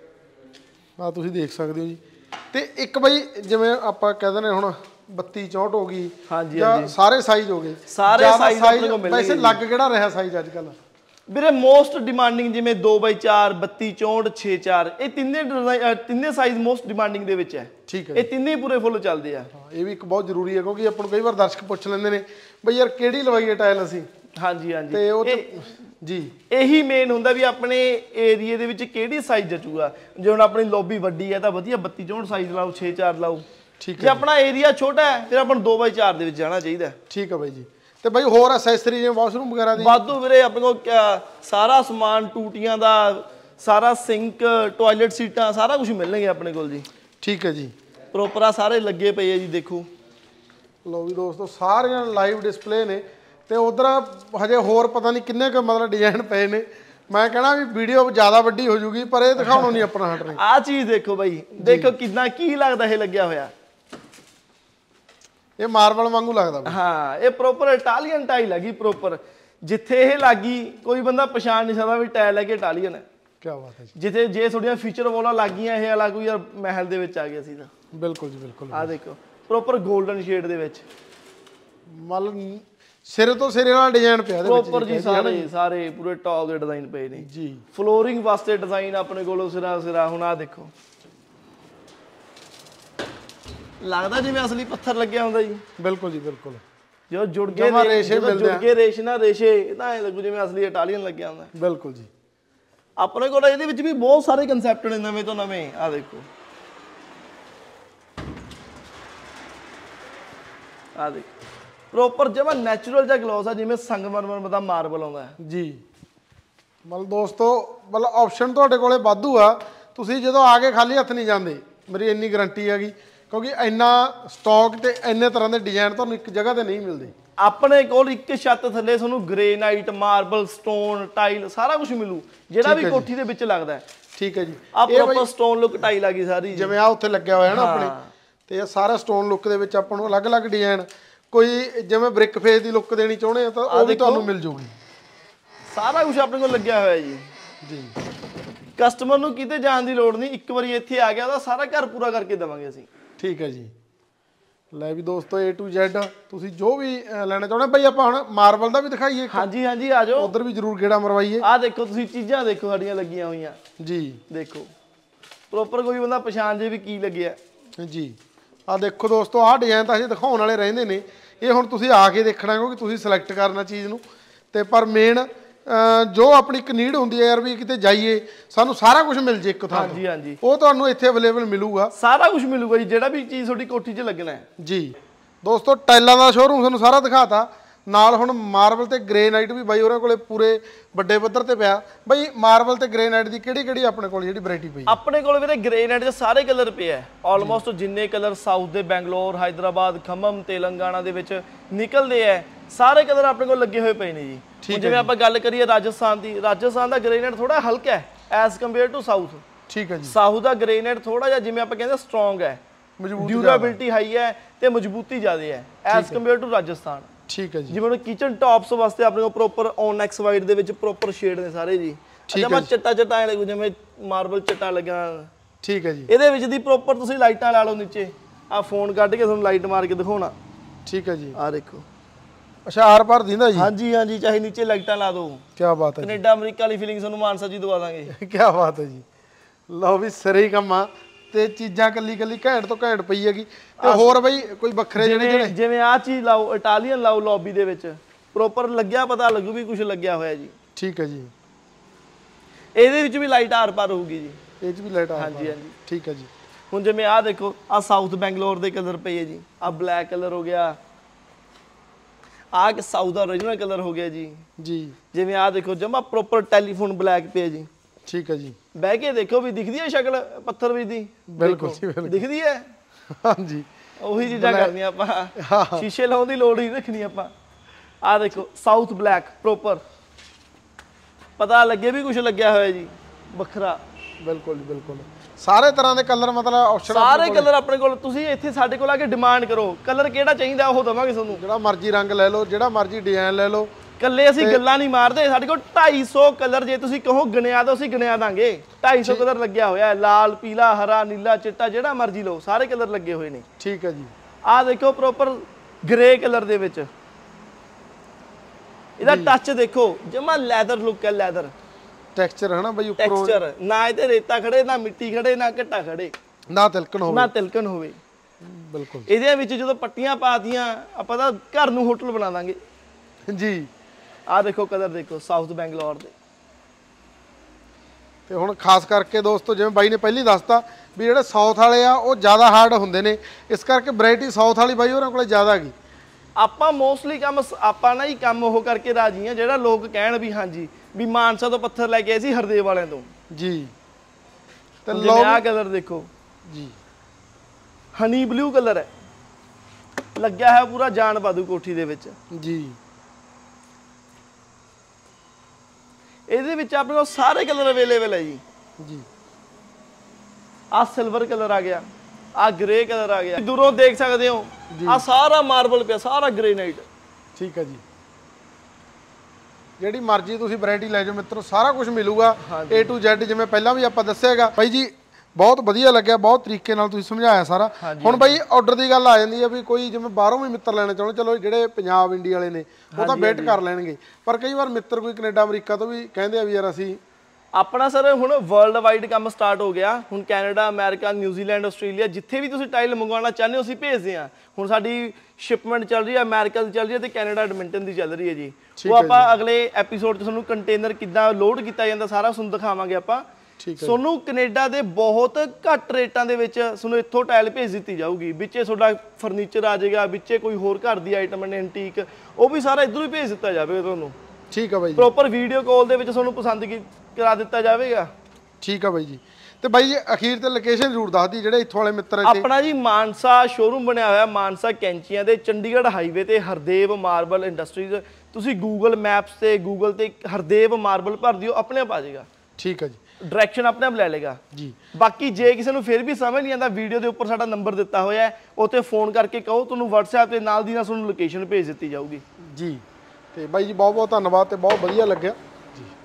ਆਹ ਤੁਸੀਂ ਦੇਖ ਸਕਦੇ ਹੋ ਜੀ। ਤੇ ਇੱਕ ਬਈ ਜਿਵੇਂ ਆਪਾਂ ਕਹਿੰਦੇ ਨੇ ਹੁਣ 32 64 ਹੋ ਗਈ, ਹਾਂਜੀ ਜਾਂ ਸਾਰੇ ਸਾਈਜ਼ ਹੋ ਗਏ, ਸਾਰੇ ਸਾਈਜ਼ ਆਪਣੇ ਕੋਲ ਮਿਲਣਗੇ। ਵੈਸੇ ਲੱਗ ਕਿਹੜਾ ਰਿਹਾ ਸਾਈਜ਼ ਅੱਜ ਕੱਲ? ਵੀਰੇ ਮੋਸਟ ਡਿਮਾਂਡਿੰਗ ਜਿਵੇਂ 2x4 32 64 64 ਇਹ ਤਿੰਨੇ ਸਾਈਜ਼ ਮੋਸਟ ਡਿਮਾਂਡਿੰਗ ਦੇ ਵਿੱਚ ਹੈ। ਠੀਕ ਹੈ, ਇਹ ਤਿੰਨੇ ਪੂਰੇ ਫੁੱਲ ਚੱਲਦੇ ਆ। ਇਹ ਵੀ ਇੱਕ ਬਹੁਤ ਜ਼ਰੂਰੀ ਹੈ ਕਿਉਂਕਿ ਆਪਾਂ ਨੂੰ ਕਈ ਵਾਰ ਦਰਸ਼ਕ ਪੁੱਛ ਲੈਂਦੇ ਨੇ ਬਈ ਯਾਰ ਕਿਹੜੀ ਲਵਾਈਏ ਟਾਇਲ ਅਸੀਂ। ਹਾਂਜੀ ਹਾਂਜੀ, ਤੇ ਉਹ ਜੀ ਇਹੀ ਮੇਨ ਹੁੰਦਾ ਵੀ ਆਪਣੇ ਏਰੀਏ ਦੇ ਵਿੱਚ ਕਿਹੜੀ ਸਾਈਜ਼ ਜਚੂਗਾ। ਜੇ ਹੁਣ ਆਪਣੀ ਲੌਬੀ ਵੱਡੀ ਹੈ ਤਾਂ ਵਧੀਆ 32 64 ਸਾਈਜ਼ ਲਾਓ, 6-4 ਲਾਓ। ਠੀਕ ਹੈ, ਜੇ ਆਪਣਾ ਏਰੀਆ ਛੋਟਾ ਹੈ ਫਿਰ ਆਪਾਂ ਨੂੰ 2x4 ਦੇ ਵਿੱਚ ਜਾਣਾ ਚਾਹੀਦਾ। ਠੀਕ ਹੈ ਬਾਈ ਜੀ। ਤੇ ਬਾਈ ਹੋਰ ਐਕਸੈਸਰੀ ਜਿਵੇਂ ਵਾਸ਼ਰੂਮ ਵਗੈਰਾ ਦੀ ਵਾਧੂ ਵੀਰੇ ਆਪਣੇ ਕੋਲ ਸਾਰਾ ਸਮਾਨ, ਟੂਟੀਆਂ ਦਾ ਸਾਰਾ, ਸਿੰਕ, ਟਾਇਲਟ ਸੀਟਾਂ, ਸਾਰਾ ਕੁਝ ਮਿਲਣਗੇ ਆਪਣੇ ਕੋਲ ਜੀ। ਠੀਕ ਹੈ ਜੀ, ਪ੍ਰੋਪਰ ਆ ਸਾਰੇ ਲੱਗੇ ਪਏ ਆ ਜੀ, ਦੇਖੋ। ਲੋ ਵੀ ਦੋਸਤੋ ਸਾਰੀਆਂ ਲਾਈਵ ਡਿਸਪਲੇ ਨੇ ਤੇ ਉਧਰ ਹਜੇ ਹੋਰ ਪਤਾ ਨਹੀਂ ਕਿੰਨੇ ਕੁ ਮਤਲਬ ਡਿਜ਼ਾਈਨ ਪਏ ਨੇ। ਮੈਂ ਕਹਿਣਾ ਵੀ ਵੀਡੀਓ ਜ਼ਿਆਦਾ ਵੱਡੀ ਹੋ ਜੂਗੀ ਪਰ ਇਹ ਦਿਖਾਉਣੋਂ ਨਹੀਂ ਆਪਣਾ ਹਟ ਰਹੀ। ਆਹ ਚੀਜ਼ ਦੇਖੋ ਬਾਈ, ਦੇਖੋ ਕਿੰਨਾ ਕੀ ਲੱਗਦਾ ਇਹ ਲੱਗਿਆ ਹੋਇਆ। ਇਹ ਮਾਰਬਲ ਵਾਂਗੂ ਲੱਗਦਾ ਬਾਈ। ਹਾਂ, ਇਹ ਪ੍ਰੋਪਰ ਇਟਾਲੀਅਨ ਟਾਈਲ ਹੈਗੀ ਪ੍ਰੋਪਰ। ਜਿੱਥੇ ਇਹ ਲੱਗੀ ਕੋਈ ਬੰਦਾ ਪਛਾਣ ਨਹੀਂ ਸਕਦਾ ਵੀ ਟਾਇਲ ਹੈ ਕਿ ਇਟਾਲੀਅਨ ਹੈ। ਕੀ ਬਾਤ ਹੈ ਜੀ। ਜਿੱਥੇ ਜੇ ਥੋੜੀਆਂ ਫੀਚਰ ਵਾਲਾਂ ਲੱਗੀਆਂ ਇਹ ਵਾਲਾ ਕੋਈ ਯਾਰ ਮਹਿਲ ਦੇ ਵਿੱਚ ਆ ਗਿਆ ਸੀ ਤਾਂ। ਬਿਲਕੁਲ ਜੀ ਬਿਲਕੁਲ। ਆਹ ਦੇਖੋ ਪ੍ਰੋਪਰ 골ਡਨ ਸ਼ੇਡ ਦੇ ਵਿੱਚ ਮਤਲਬ ਸਿਰੇ ਤੋਂ ਸਿਰੇ ਨਾਲ ਡਿਜ਼ਾਈਨ ਪਿਆ ਇਹਦੇ ਵਿੱਚ ਪ੍ਰੋਪਰ ਜੀ। ਸਾਰੇ ਪੂਰੇ ਟੌਪ ਦੇ ਡਿਜ਼ਾਈਨ ਪਏ ਨੇ ਜੀ। ਫਲੋਰਿੰਗ ਵਾਸਤੇ ਡਿਜ਼ਾਈਨ ਆਪਣੇ ਕੋਲੋਂ ਸਿਰਾ। ਹੁਣ ਆਹ ਦੇਖੋ, ਲੱਗਦਾ ਜਿਵੇਂ ਅਸਲੀ ਪੱਥਰ ਲੱਗਿਆ ਹੁੰਦਾ ਜੀ। ਬਿਲਕੁਲ ਜੀ ਬਿਲਕੁਲ। ਜੋ ਜੁੜ ਕੇ ਰੇਸ਼ੇ ਨਾ ਰੇਸ਼ੇ ਤਾਂ ਐ ਲੱਗੂ ਜਿਵੇਂ ਅਸਲੀ ਇਟਾਲੀਅਨ ਲੱਗਿਆ ਹੁੰਦਾ। ਬਿਲਕੁਲ ਜੀ। ਆਪਣੇ ਕੋਲ ਇਹਦੇ ਵਿੱਚ ਵੀ ਬਹੁਤ ਸਾਰੇ ਕਨਸੈਪਟ ਨੇ ਨਵੇਂ ਤੋਂ ਨਵੇਂ। ਆਹ ਦੇਖੋ, ਆਹ ਦੇਖੋ ਪ੍ਰੋਪਰ ਜਮਾ ਨੈਚੁਰਲ ਜਿਹਾ ਗਲੋਸ ਆ ਜਿਵੇਂ ਸੰਗਮਰਮਰ ਦਾ ਮਾਰਬਲ ਆਉਂਦਾ ਜੀ। ਮਤਲਬ ਦੋਸਤੋ ਮਤਲਬ ਆਪਸ਼ਨ ਤੁਹਾਡੇ ਕੋਲੇ ਵਾਧੂ ਆ। ਤੁਸੀਂ ਜਦੋਂ ਆ ਕੇ ਖਾਲੀ ਹੱਥ ਨਹੀਂ ਜਾਂਦੇ, ਮੇਰੀ ਇੰਨੀ ਗਾਰੰਟੀ ਹੈਗੀ ਕਿਉਂਕਿ ਇੰਨਾ ਸਟਾਕ ਤੇ ਇੰਨੇ ਤਰ੍ਹਾਂ ਦੇ ਡਿਜ਼ਾਈਨ ਤੁਹਾਨੂੰ ਇੱਕ ਜਗ੍ਹਾ ਤੇ ਨਹੀਂ ਮਿਲਦੇ। ਆਪਣੇ ਕੋਲ ਇੱਕ ਛੱਤ ਥੱਲੇ ਤੁਹਾਨੂੰ ਗ੍ਰੇਨਾਈਟ, ਮਾਰਬਲ, ਸਟੋਨ, ਟਾਈਲ ਸਾਰਾ ਕੁਝ ਮਿਲੂ ਜਿਹੜਾ ਵੀ ਕੋਠੀ ਦੇ ਵਿੱਚ ਲੱਗਦਾ ਹੈ। ਠੀਕ ਹੈ ਜੀ। ਆ ਪ੍ਰੋਪਰ ਸਟੋਨ ਲੁੱਕ ਟਾਈਲ ਆ ਗਈ ਸਾਰੀ, ਜਿਵੇਂ ਆ ਉੱਥੇ ਲੱਗਿਆ ਹੋਇਆ ਨਾ ਆਪਣੇ ਤੇ ਇਹ ਸਾਰਾ ਸਟੋਨ ਲੁੱਕ ਦੇ ਵਿੱਚ ਆਪਾਂ ਨੂੰ ਅਲੱਗ-ਅਲੱਗ ਡਿਜ਼ਾਈਨ, ਕੋਈ ਜਿਵੇਂ ਬ੍ਰਿਕ ਫੇਸ ਦੀ ਲੁੱਕ ਦੇਣੀ ਚਾਹੁੰਦੇ ਆ ਤਾਂ ਉਹ ਵੀ ਤੁਹਾਨੂੰ ਮਿਲ ਜੂਗੀ। ਸਾਰਾ ਕੁਝ ਆਪਣੇ ਕੋਲ ਲੱਗਿਆ ਹੋਇਆ ਜੀ। ਜੀ, ਕਸਟਮਰ ਨੂੰ ਕਿਤੇ ਜਾਣ ਦੀ ਲੋੜ ਨਹੀਂ, ਇੱਕ ਵਾਰੀ ਇੱਥੇ ਆ ਗਿਆ ਤਾਂ ਸਾਰਾ ਘਰ ਪੂਰਾ ਕਰਕੇ ਦੇਵਾਂਗੇ ਅਸੀਂ। ਠੀਕ ਹੈ ਜੀ। ਲੈ ਵੀ ਦੋਸਤੋ A to Z ਤੁਸੀਂ ਜੋ ਵੀ ਲੈਣਾ ਚਾਹੁੰਦੇ ਬਈ ਆਪਾਂ ਹੁਣ ਮਾਰਬਲ ਦਾ ਵੀ ਦਿਖਾਈਏ। ਹਾਂਜੀ ਹਾਂਜੀ, ਆ ਜਾਓ ਉਧਰ ਵੀ ਜ਼ਰੂਰ ਗੇੜਾ ਮਰਵਾਈਏ। ਆਹ ਦੇਖੋ ਤੁਸੀਂ ਚੀਜ਼ਾਂ ਦੇਖੋ ਸਾਡੀਆਂ ਲੱਗੀਆਂ ਹੋਈਆਂ ਜੀ। ਦੇਖੋ ਪ੍ਰੋਪਰ ਕੋਈ ਬੰਦਾ ਪਛਾਣ ਜੇ ਵੀ ਕੀ ਲੱਗਿਆ ਜੀ। ਆਹ ਦੇਖੋ ਦੋਸਤੋ ਆਹ ਡਿਜ਼ਾਈਨ ਤਾਂ ਅਸੀਂ ਦਿਖਾਉਣ ਵਾਲੇ ਰਹਿੰਦੇ ਨੇ, ਇਹ ਹੁਣ ਤੁਸੀਂ ਆ ਕੇ ਦੇਖਣਾ ਕਿਉਂਕਿ ਤੁਸੀਂ ਸਿਲੈਕਟ ਕਰਨਾ ਚੀਜ਼ ਨੂੰ। ਤੇ ਪਰ ਮੇਨ ਜੋ ਆਪਣੀ ਇੱਕ ਨੀਡ ਹੁੰਦੀ ਹੈ ਯਾਰ ਵੀ ਕਿਤੇ ਜਾਈਏ ਸਾਨੂੰ ਸਾਰਾ ਕੁਝ ਮਿਲ ਜੇ ਇੱਕ ਥਾਂ। ਹਾਂਜੀ ਹਾਂਜੀ, ਉਹ ਤੁਹਾਨੂੰ ਇੱਥੇ ਅਵੇਲੇਬਲ ਮਿਲੂਗਾ, ਸਾਰਾ ਕੁਝ ਮਿਲੂਗਾ ਜੀ ਜਿਹੜਾ ਵੀ ਚੀਜ਼ ਤੁਹਾਡੀ ਕੋਠੀ 'ਚ ਲੱਗਣਾ ਹੈ ਜੀ। ਦੋਸਤੋ ਟਾਈਲਾਂ ਦਾ ਸ਼ੋਰੂਮ ਤੁਹਾਨੂੰ ਸਾਰਾ ਦਿਖਾਤਾ, ਨਾਲ ਹੁਣ ਮਾਰਬਲ ਤੇ ਗ੍ਰੇਨਾਈਟ ਵੀ ਬਾਈ ਉਹਨਾਂ ਕੋਲੇ ਪੂਰੇ ਵੱਡੇ ਪੱਧਰ ਤੇ ਪਿਆ। ਬਾਈ ਮਾਰਬਲ ਤੇ ਗ੍ਰੇਨਾਈਟ ਦੀ ਕਿਹੜੀ ਆਪਣੇ ਕੋਲ ਜਿਹੜੀ ਵੈਰਾਈਟੀ ਪਈ? ਆਪਣੇ ਕੋਲ ਵੀਰੇ ਗ੍ਰੇਨਾਈਟ ਦੇ ਸਾਰੇ ਕਲਰ ਪਏ ਆ ਆਲਮੋਸਟ, ਜਿੰਨੇ ਕਲਰ ਸਾਊਥ ਦੇ ਬੈਂਗਲੌਰ, ਹੈਦਰਾਬਾਦ, ਖੰਮਮ, ਤੇਲੰਗਾਨਾ ਦੇ ਵਿੱਚ ਨਿਕਲਦੇ ਆ ਸਾਰੇ ਕਲਰ ਆਪਣੇ ਕੋਲ ਲੱਗੇ ਹੋਏ ਪਏ ਨੇ ਜੀ। ਜਿਵੇਂ ਆਪਾਂ ਗੱਲ ਕਰੀਏ ਰਾਜਸਥਾਨ ਦੀ, ਰਾਜਸਥਾਨ ਦਾ ਗ੍ਰੇਨਾਈਟ ਥੋੜਾ ਹਲਕਾ ਹੈ ਐਸ ਕੰਪੇਅਰ ਟੂ ਸਾਊਥ। ਠੀਕ ਹੈ ਜੀ। ਸਾਊਥ ਦਾ ਗ੍ਰੇਨਾਈਟ ਥੋੜਾ ਜਿਹਾ ਜਿਵੇਂ ਆਪਾਂ ਕਹਿੰਦੇ ਸਟਰੋਂਗ ਹੈ, ਡਿਊਰੇਬਿਲਟੀ ਹਾਈ ਹੈ ਤੇ ਮਜ਼ਬੂਤੀ ਜ਼ਿਆਦਾ ਹੈ ਐਸ ਕੰਪੇਅਰ ਟੂ ਰਾਜਸਥਾਨ। ਠੀਕ ਹੈ ਜੀ। ਜਿਵੇਂ ਕਿਚਨ ਟੌਪਸ ਵਾਸਤੇ ਆਪਣੇ ਕੋਲ ਪ੍ਰੋਪਰ ਓਨੈਕਸ ਵਾਈਟ ਦੇ ਵਿੱਚ ਪ੍ਰੋਪਰ ਸ਼ੇਡ ਨੇ ਸਾਰੇ ਜੀ। ਜਮਾ ਚੱਟਾ ਐ ਲੱਗੂ ਜਿਵੇਂ ਮਾਰਬਲ ਚੱਟਾ ਲੱਗਾ। ਠੀਕ ਹੈ ਜੀ। ਇਹਦੇ ਵਿੱਚ ਦੀ ਪ੍ਰੋਪਰ ਤੁਸੀਂ ਲਾਈਟਾਂ ਲਾ ਲਓ ਨੀਚੇ, ਆ ਫੋਨ ਕੱਢ ਕੇ ਤੁਹਾਨੂੰ ਲਾਈਟ ਮਾਰ ਕੇ ਦਿਖਾਉਣਾ। ਠੀਕ ਹੈ ਜੀ। ਆ ਦੇਖੋ, ਅੱਛਾ ਆਰ ਪਾਰ ਦਿੰਦਾ ਜੀ। ਹਾਂਜੀ ਹਾਂਜੀ, ਚਾਹੇ ਨੀਚੇ ਲਾਈਟਾਂ ਲਾ ਦਿਓ। ਕੀ ਬਾਤ ਹੈ। ਕੈਨੇਡਾ ਅਮਰੀਕਾ ਵਾਲੀ ਫੀਲਿੰਗ ਤੁਹਾਨੂੰ ਮਾਨਸਾ ਜੀ ਦਵਾ ਦਾਂਗੇ। ਕੀ ਬਾਤ ਹੈ ਜੀ। ਲਓ ਵੀ ਸਿਰੇ ਹੀ ਕੰਮ ਆ ਤੇ ਚੀਜ਼ਾਂ ਕੱਲੀ ਘੈਂਟ ਤੋਂ ਘੈਂਟ ਪਈ ਹੈਗੀ। ਤੇ ਹੋਰ ਬਈ ਕੋਈ ਵੱਖਰੇ ਜਿਹੜੇ ਜਿਵੇਂ ਆ ਚੀਜ਼ ਲਾਓ ਇਟਾਲੀਅਨ ਲਾਓ ਲੌਬੀ ਦੇ ਵਿੱਚ ਪ੍ਰੋਪਰ ਲੱਗਿਆ ਪਤਾ ਲੱਗੂ ਵੀ ਕੁਝ ਲੱਗਿਆ ਹੋਇਆ ਜੀ। ਠੀਕ ਹੈ ਜੀ। ਇਹਦੇ ਵਿੱਚ ਵੀ ਲਾਈਟ ਆਰ ਪਾਰ ਹੋਊਗੀ ਜੀ, ਇਹ 'ਚ ਵੀ ਲਾਈਟ ਆ। ਹਾਂਜੀ ਹਾਂਜੀ। ਠੀਕ ਹੈ ਜੀ। ਹੁਣ ਜਿਵੇਂ ਆ ਦੇਖੋ ਆ ਸਾਊਥ ਬੈਂਗਲੌਰ ਦੇ ਕਲਰ ਪਏ ਹੈ ਜੀ, ਆ ਬਲੈਕ ਕਲਰ ਹੋ ਗਿਆ, ਆ ਕਿ ਸਾਊਥ ਦਾ ਓਰੀਜਨਲ ਕਲਰ ਹੋ ਗਿਆ ਜੀ। ਜੀ। ਜਿਵੇਂ ਆ ਦੇਖੋ ਜਮਾ ਪ੍ਰੋਪਰ ਟੈਲੀਫੋਨ ਬਲੈਕ ਪਿਆ ਜੀ। ਠੀਕ ਹੈ ਜੀ। ਬਹਿ ਕੇ ਦੇਖੋ ਵੀ ਦਿਖਦੀ ਹੈ ਸ਼ਕਲ ਪੱਥਰ ਵੀ ਦੀ? ਬਿਲਕੁਲ ਜੀ ਬਿਲਕੁਲ ਦਿਖਦੀ ਹੈ। ਹਾਂਜੀ, ਉਹੀ ਚੀਜ਼ਾਂ ਕਰਨੀਆਂ ਆਪਾਂ, ਸ਼ੀਸ਼ੇ ਲਾਉਣ ਦੀ ਲੋੜ ਹੀ ਰੱਖਣੀ ਆਪਾਂ। ਆ ਦੇਖੋ ਸਾਊਥ ਬਲੈਕ ਪ੍ਰੋਪਰ, ਪਤਾ ਲੱਗੇ ਵੀ ਕੁਝ ਲੱਗਿਆ ਹੋਇਆ ਜੀ ਵੱਖਰਾ। ਬਿਲਕੁਲ ਜੀ ਬਿਲਕੁਲ। ਸਾਰੇ ਤਰ੍ਹਾਂ ਦੇ ਕਲਰ ਮਤਲਬ ਆਪਸ਼ਨ ਸਾਰੇ ਕਲਰ ਆਪਣੇ ਕੋਲ। ਤੁਸੀਂ ਇੱਥੇ ਸਾਡੇ ਕੋਲ ਆ ਕੇ ਡਿਮਾਂਡ ਕਰੋ, ਕਲਰ ਕਿਹੜਾ ਚਾਹੀਦਾ ਉਹ ਦਵਾਂਗੇ ਤੁਹਾਨੂੰ। ਜਿਹੜਾ ਮਰਜ਼ੀ ਰੰਗ ਲੈ ਲਓ, ਜਿਹੜਾ ਮਰਜ਼ੀ ਡਿਜ਼ਾਈਨ ਲੈ ਲਓ। ਕੱਲੇ ਅਸੀਂ ਗੱਲਾਂ ਨਹੀਂ ਮਾਰਦੇ, ਸਾਡੇ ਕੋਲ 250 ਕਲਰ, ਜੇ ਤੁਸੀਂ ਕਹੋ ਗਿਣਿਆ ਤਾਂ ਅਸੀਂ ਗਿਣਿਆ ਦਾਂਗੇ। 250 ਕਲਰ ਲੱਗਿਆ ਹੋਇਆ ਹੈ, ਲਾਲ, ਪੀਲਾ, ਹਰਾ, ਨੀਲਾ, ਚਿੱਟਾ, ਜਿਹੜਾ ਮਰਜ਼ੀ ਲਓ, ਸਾਰੇ ਕਲਰ ਲੱਗੇ ਹੋਏ ਨੇ। ਠੀਕ ਹੈ ਜੀ। ਆਹ ਦੇਖੋ ਪ੍ਰੋਪਰ ਗ੍ਰੇ ਕਲਰ ਦੇ ਵਿੱਚ ਇਹਦਾ ਟੱਚ ਦੇਖੋ ਜਮਾ ਲੈਦਰ ਲੁੱਕ ਹੈ, ਲੈਦਰ ਟੈਕਸਚਰ ਹੈ ਨਾ ਬਾਈ ਉੱਪਰੋਂ, ਟੈਕਸਚਰ ਨਾ ਇਹਦੇ ਰੇਤਾ ਖੜੇ ਨਾ ਮਿੱਟੀ ਖੜੇ ਨਾ ਘੱਟਾ ਖੜੇ ਨਾ ਤਿਲਕਣ ਹੋਵੇ, ਨਾ ਤਿਲਕਣ ਹੋਵੇ। ਬਿਲਕੁਲ ਇਹਦੇ ਵਿੱਚ ਜਦੋਂ ਪੱਟੀਆਂ ਪਾਤੀਆਂ ਆਪਾਂ ਤਾਂ ਘਰ ਨੂੰ ਹੋਟਲ ਬਣਾ ਦਾਂਗੇ ਜੀ। ਆਹ ਦੇਖੋ ਕਲਰ ਦੇਖੋ ਸਾਊਥ ਬੈਂਗਲੌਰ ਦੇ। ਤੇ ਹੁਣ ਖਾਸ ਕਰਕੇ ਦੋਸਤੋ ਜਿਵੇਂ ਬਾਈ ਨੇ ਪਹਿਲੀ ਦੱਸਤਾ ਵੀ ਜਿਹੜੇ ਸਾਊਥ ਵਾਲੇ ਆ ਉਹ ਜ਼ਿਆਦਾ ਹਾਰਡ ਹੁੰਦੇ ਨੇ, ਇਸ ਕਰਕੇ ਵੈਰਾਈਟੀ ਸਾਊਥ ਵਾਲੀ ਬਾਈ ਉਹਨਾਂ ਕੋਲੇ ਜ਼ਿਆਦਾ ਹੈਗੀ। ਆਪਾਂ ਮੋਸਟਲੀ ਕੰਮ ਆਪਾਂ ਨਾ ਹੀ ਕੰਮ ਉਹ ਕਰਕੇ ਰਾਜੀ ਆ ਜਿਹੜਾ ਲੋਕ ਕਹਿਣ ਵੀ ਹਾਂਜੀ ਵੀ ਮਾਨਸਾ ਤੋਂ ਪੱਥਰ ਲੈ ਕੇ ਆਏ ਸੀ ਹਰਦੇਵ ਵਾਲਿਆਂ ਤੋਂ ਜੀ। ਤੇ ਜਿਵੇਂ ਆਹ ਕਲਰ ਦੇਖੋ ਜੀ, ਹਨੀ ਬਲੂ ਕਲਰ ਹੈ, ਲੱਗਿਆ ਹੈ ਪੂਰਾ ਜਾਨ ਬਾਦੂ ਕੋਠੀ ਦੇ ਵਿੱਚ ਜੀ। ਇਹਦੇ ਵਿੱਚ ਆਪਣੇ ਕੋਲ ਸਾਰੇ ਕਲਰ ਅਵੇਲੇਬਲ ਹੈ ਜੀ। ਜੀ ਆਹ ਸਿਲਵਰ ਕਲਰ ਆ ਗਿਆ, ਆਹ ਗ੍ਰੇ ਕਲਰ ਆ ਗਿਆ, ਦੂਰੋਂ ਦੇਖ ਸਕਦੇ ਹੋ ਆਹ ਸਾਰਾ ਮਾਰਬਲ ਪਿਆ, ਸਾਰਾ ਗ੍ਰੇਨਾਈਟ। ਠੀਕ ਹੈ ਜੀ, ਜਿਹੜੀ ਮਰਜ਼ੀ ਤੁਸੀਂ ਵੈਰਾਈਟੀ ਲੈ ਜਾਓ ਮਿੱਤਰੋ, ਸਾਰਾ ਕੁਝ ਮਿਲੂਗਾ A to Z, ਜਿਵੇਂ ਪਹਿਲਾਂ ਵੀ ਆਪਾਂ ਦੱਸਿਆਗਾ। ਬਾਈ ਜੀ ਬਹੁਤ ਵਧੀਆ ਲੱਗਿਆ, ਬਹੁਤ ਤਰੀਕੇ ਨਾਲ ਤੁਸੀਂ ਸਮਝਾਇਆ ਸਾਰਾ। ਹੁਣ ਬਾਈ ਆਰਡਰ ਦੀ ਗੱਲ ਆ ਜਾਂਦੀ ਹੈ ਵੀ ਕੋਈ ਜਿਵੇਂ ਬਾਹਰੋਂ ਵੀ ਮਿੱਤਰ ਲੈਣਾ ਚਾਹੁੰਦੇ, ਚਲੋ ਜਿਹੜੇ ਪੰਜਾਬ ਇੰਡੀਆ ਵਾਲੇ ਨੇ ਉਹ ਤਾਂ ਵੇਟ ਕਰ ਲੈਣਗੇ, ਪਰ ਕਈ ਵਾਰ ਮਿੱਤਰ ਕੋਈ ਕੈਨੇਡਾ ਅਮਰੀਕਾ ਤੋਂ ਵੀ ਕਹਿੰਦੇ ਆ ਵੀ ਯਾਰ ਅਸੀਂ ਆਪਣਾ ਸਰ ਹੁਣ ਵਰਲਡ ਵਾਈਡ ਕੰਮ ਸਟਾਰਟ ਹੋ ਗਿਆ। ਹੁਣ ਕੈਨੇਡਾ, ਅਮਰੀਕਾ, ਨਿਊਜ਼ੀਲੈਂਡ, ਆਸਟ੍ਰੇਲੀਆ ਜਿੱਥੇ ਵੀ ਤੁਸੀਂ ਟਾਈਲ ਮੰਗਵਾਉਣਾ ਚਾਹੁੰਦੇ ਹੋ ਅਸੀਂ ਭੇਜਦੇ ਹਾਂ। ਹੁਣ ਸਾਡੀ ਸ਼ਿਪਮੈਂਟ ਚੱਲ ਰਹੀ ਹੈ ਅਮਰੀਕਾ ਦੀ ਚੱਲ ਰਹੀ ਹੈ ਤੇ ਕੈਨੇਡਾ ਐਡਮਿੰਟਨ ਦੀ ਚੱਲ ਰਹੀ ਹੈ ਜੀ। ਉਹ ਆਪਾਂ ਅਗਲੇ ਐਪੀਸੋਡ 'ਚ ਤੁਹਾਨੂੰ ਕੰਟੇਨਰ ਕਿੱਦਾਂ ਲੋਡ ਕੀਤਾ ਜਾਂਦਾ ਸਾਰਾ ਤੁਹਾਨੂੰ ਦਿਖਾਵਾਂਗੇ ਆਪਾਂ। ਤੁਹਾਨੂੰ ਕੈਨੇਡਾ ਦੇ ਬਹੁਤ ਘੱਟ ਰੇਟਾਂ ਦੇ ਵਿੱਚ ਤੁਹਾਨੂੰ ਇੱਥੋਂ ਟਾਇਲ ਭੇਜ ਦਿੱਤੀ ਜਾਊਗੀ, ਵਿੱਚੇ ਤੁਹਾਡਾ ਫਰਨੀਚਰ ਆ ਜਾਏਗਾ, ਵਿੱਚੇ ਕੋਈ ਹੋਰ ਘਰ ਦੀ ਆਈਟਮ ਨੇ ਐਂਟੀਕ, ਉਹ ਵੀ ਸਾਰਾ ਇੱਧਰੋਂ ਹੀ ਭੇਜ ਦਿੱਤਾ ਜਾਵੇਗਾ ਤੁਹਾਨੂੰ। ਠੀਕ ਆ ਬਾਈ ਜੀ, ਪ੍ਰੋਪਰ ਵੀਡੀਓ ਕਾਲ ਦੇ ਵਿੱਚ ਤੁਹਾਨੂੰ ਪਸੰਦ ਕਰਾ ਦਿੱਤਾ ਜਾਵੇਗਾ। ਠੀਕ ਆ ਬਾਈ ਜੀ। ਤੇ ਬਾਈ ਜੀ ਅਖੀਰ ਤੇ ਲੋਕੇਸ਼ਨ ਜ਼ਰੂਰ ਦੱਸ ਦੀ ਜਿਹੜੇ ਇੱਥੋਂ ਵਾਲੇ ਮਿੱਤਰ ਇੱਥੇ। ਆਪਣਾ ਜੀ ਮਾਨਸਾ ਸ਼ੋਰੂਮ ਬਣਿਆ ਹੋਇਆ ਮਾਨਸਾ ਕੈਂਚੀਆਂ ਦੇ, ਚੰਡੀਗੜ੍ਹ ਹਾਈਵੇ ਤੇ ਹਰਦੇਵ ਮਾਰਬਲ ਇੰਡਸਟਰੀਜ਼। ਤੁਸੀਂ ਗੂਗਲ ਮੈਪਸ ਤੇ ਗੂਗਲ ਤੇ ਹਰਦੇਵ ਮਾਰਬਲ ਭਰ ਦਿਓ, ਆਪਣੇ ਆਪ ਆ ਜਾਏਗਾ। ਠੀਕ ਆ ਜੀ, ਡਾਇਰੈਕਸ਼ਨ ਆਪਣੇ ਆਪ ਲੈ ਲੇਗਾ ਜੀ। ਬਾਕੀ ਜੇ ਕਿਸੇ ਨੂੰ ਫਿਰ ਵੀ ਸਮਝ ਨਹੀਂ ਆਉਂਦਾ, ਵੀਡੀਓ ਦੇ ਉੱਪਰ ਸਾਡਾ ਨੰਬਰ ਦਿੱਤਾ ਹੋਇਆ ਹੈ, ਉੱਥੇ ਫੋਨ ਕਰਕੇ ਕਹੋ, ਤੁਹਾਨੂੰ WhatsApp ਤੇ ਨਾਲ ਦੀ ਨਾਲ ਤੁਹਾਨੂੰ ਲੋਕੇਸ਼ਨ ਭੇਜ ਦਿੱਤੀ ਜਾਊਗੀ ਜੀ। ਤੇ ਬਾਈ ਜੀ ਬਹੁਤ ਬਹੁਤ ਧੰਨਵਾਦ ਤੇ ਬਹੁਤ ਵਧੀਆ ਲੱਗਿਆ।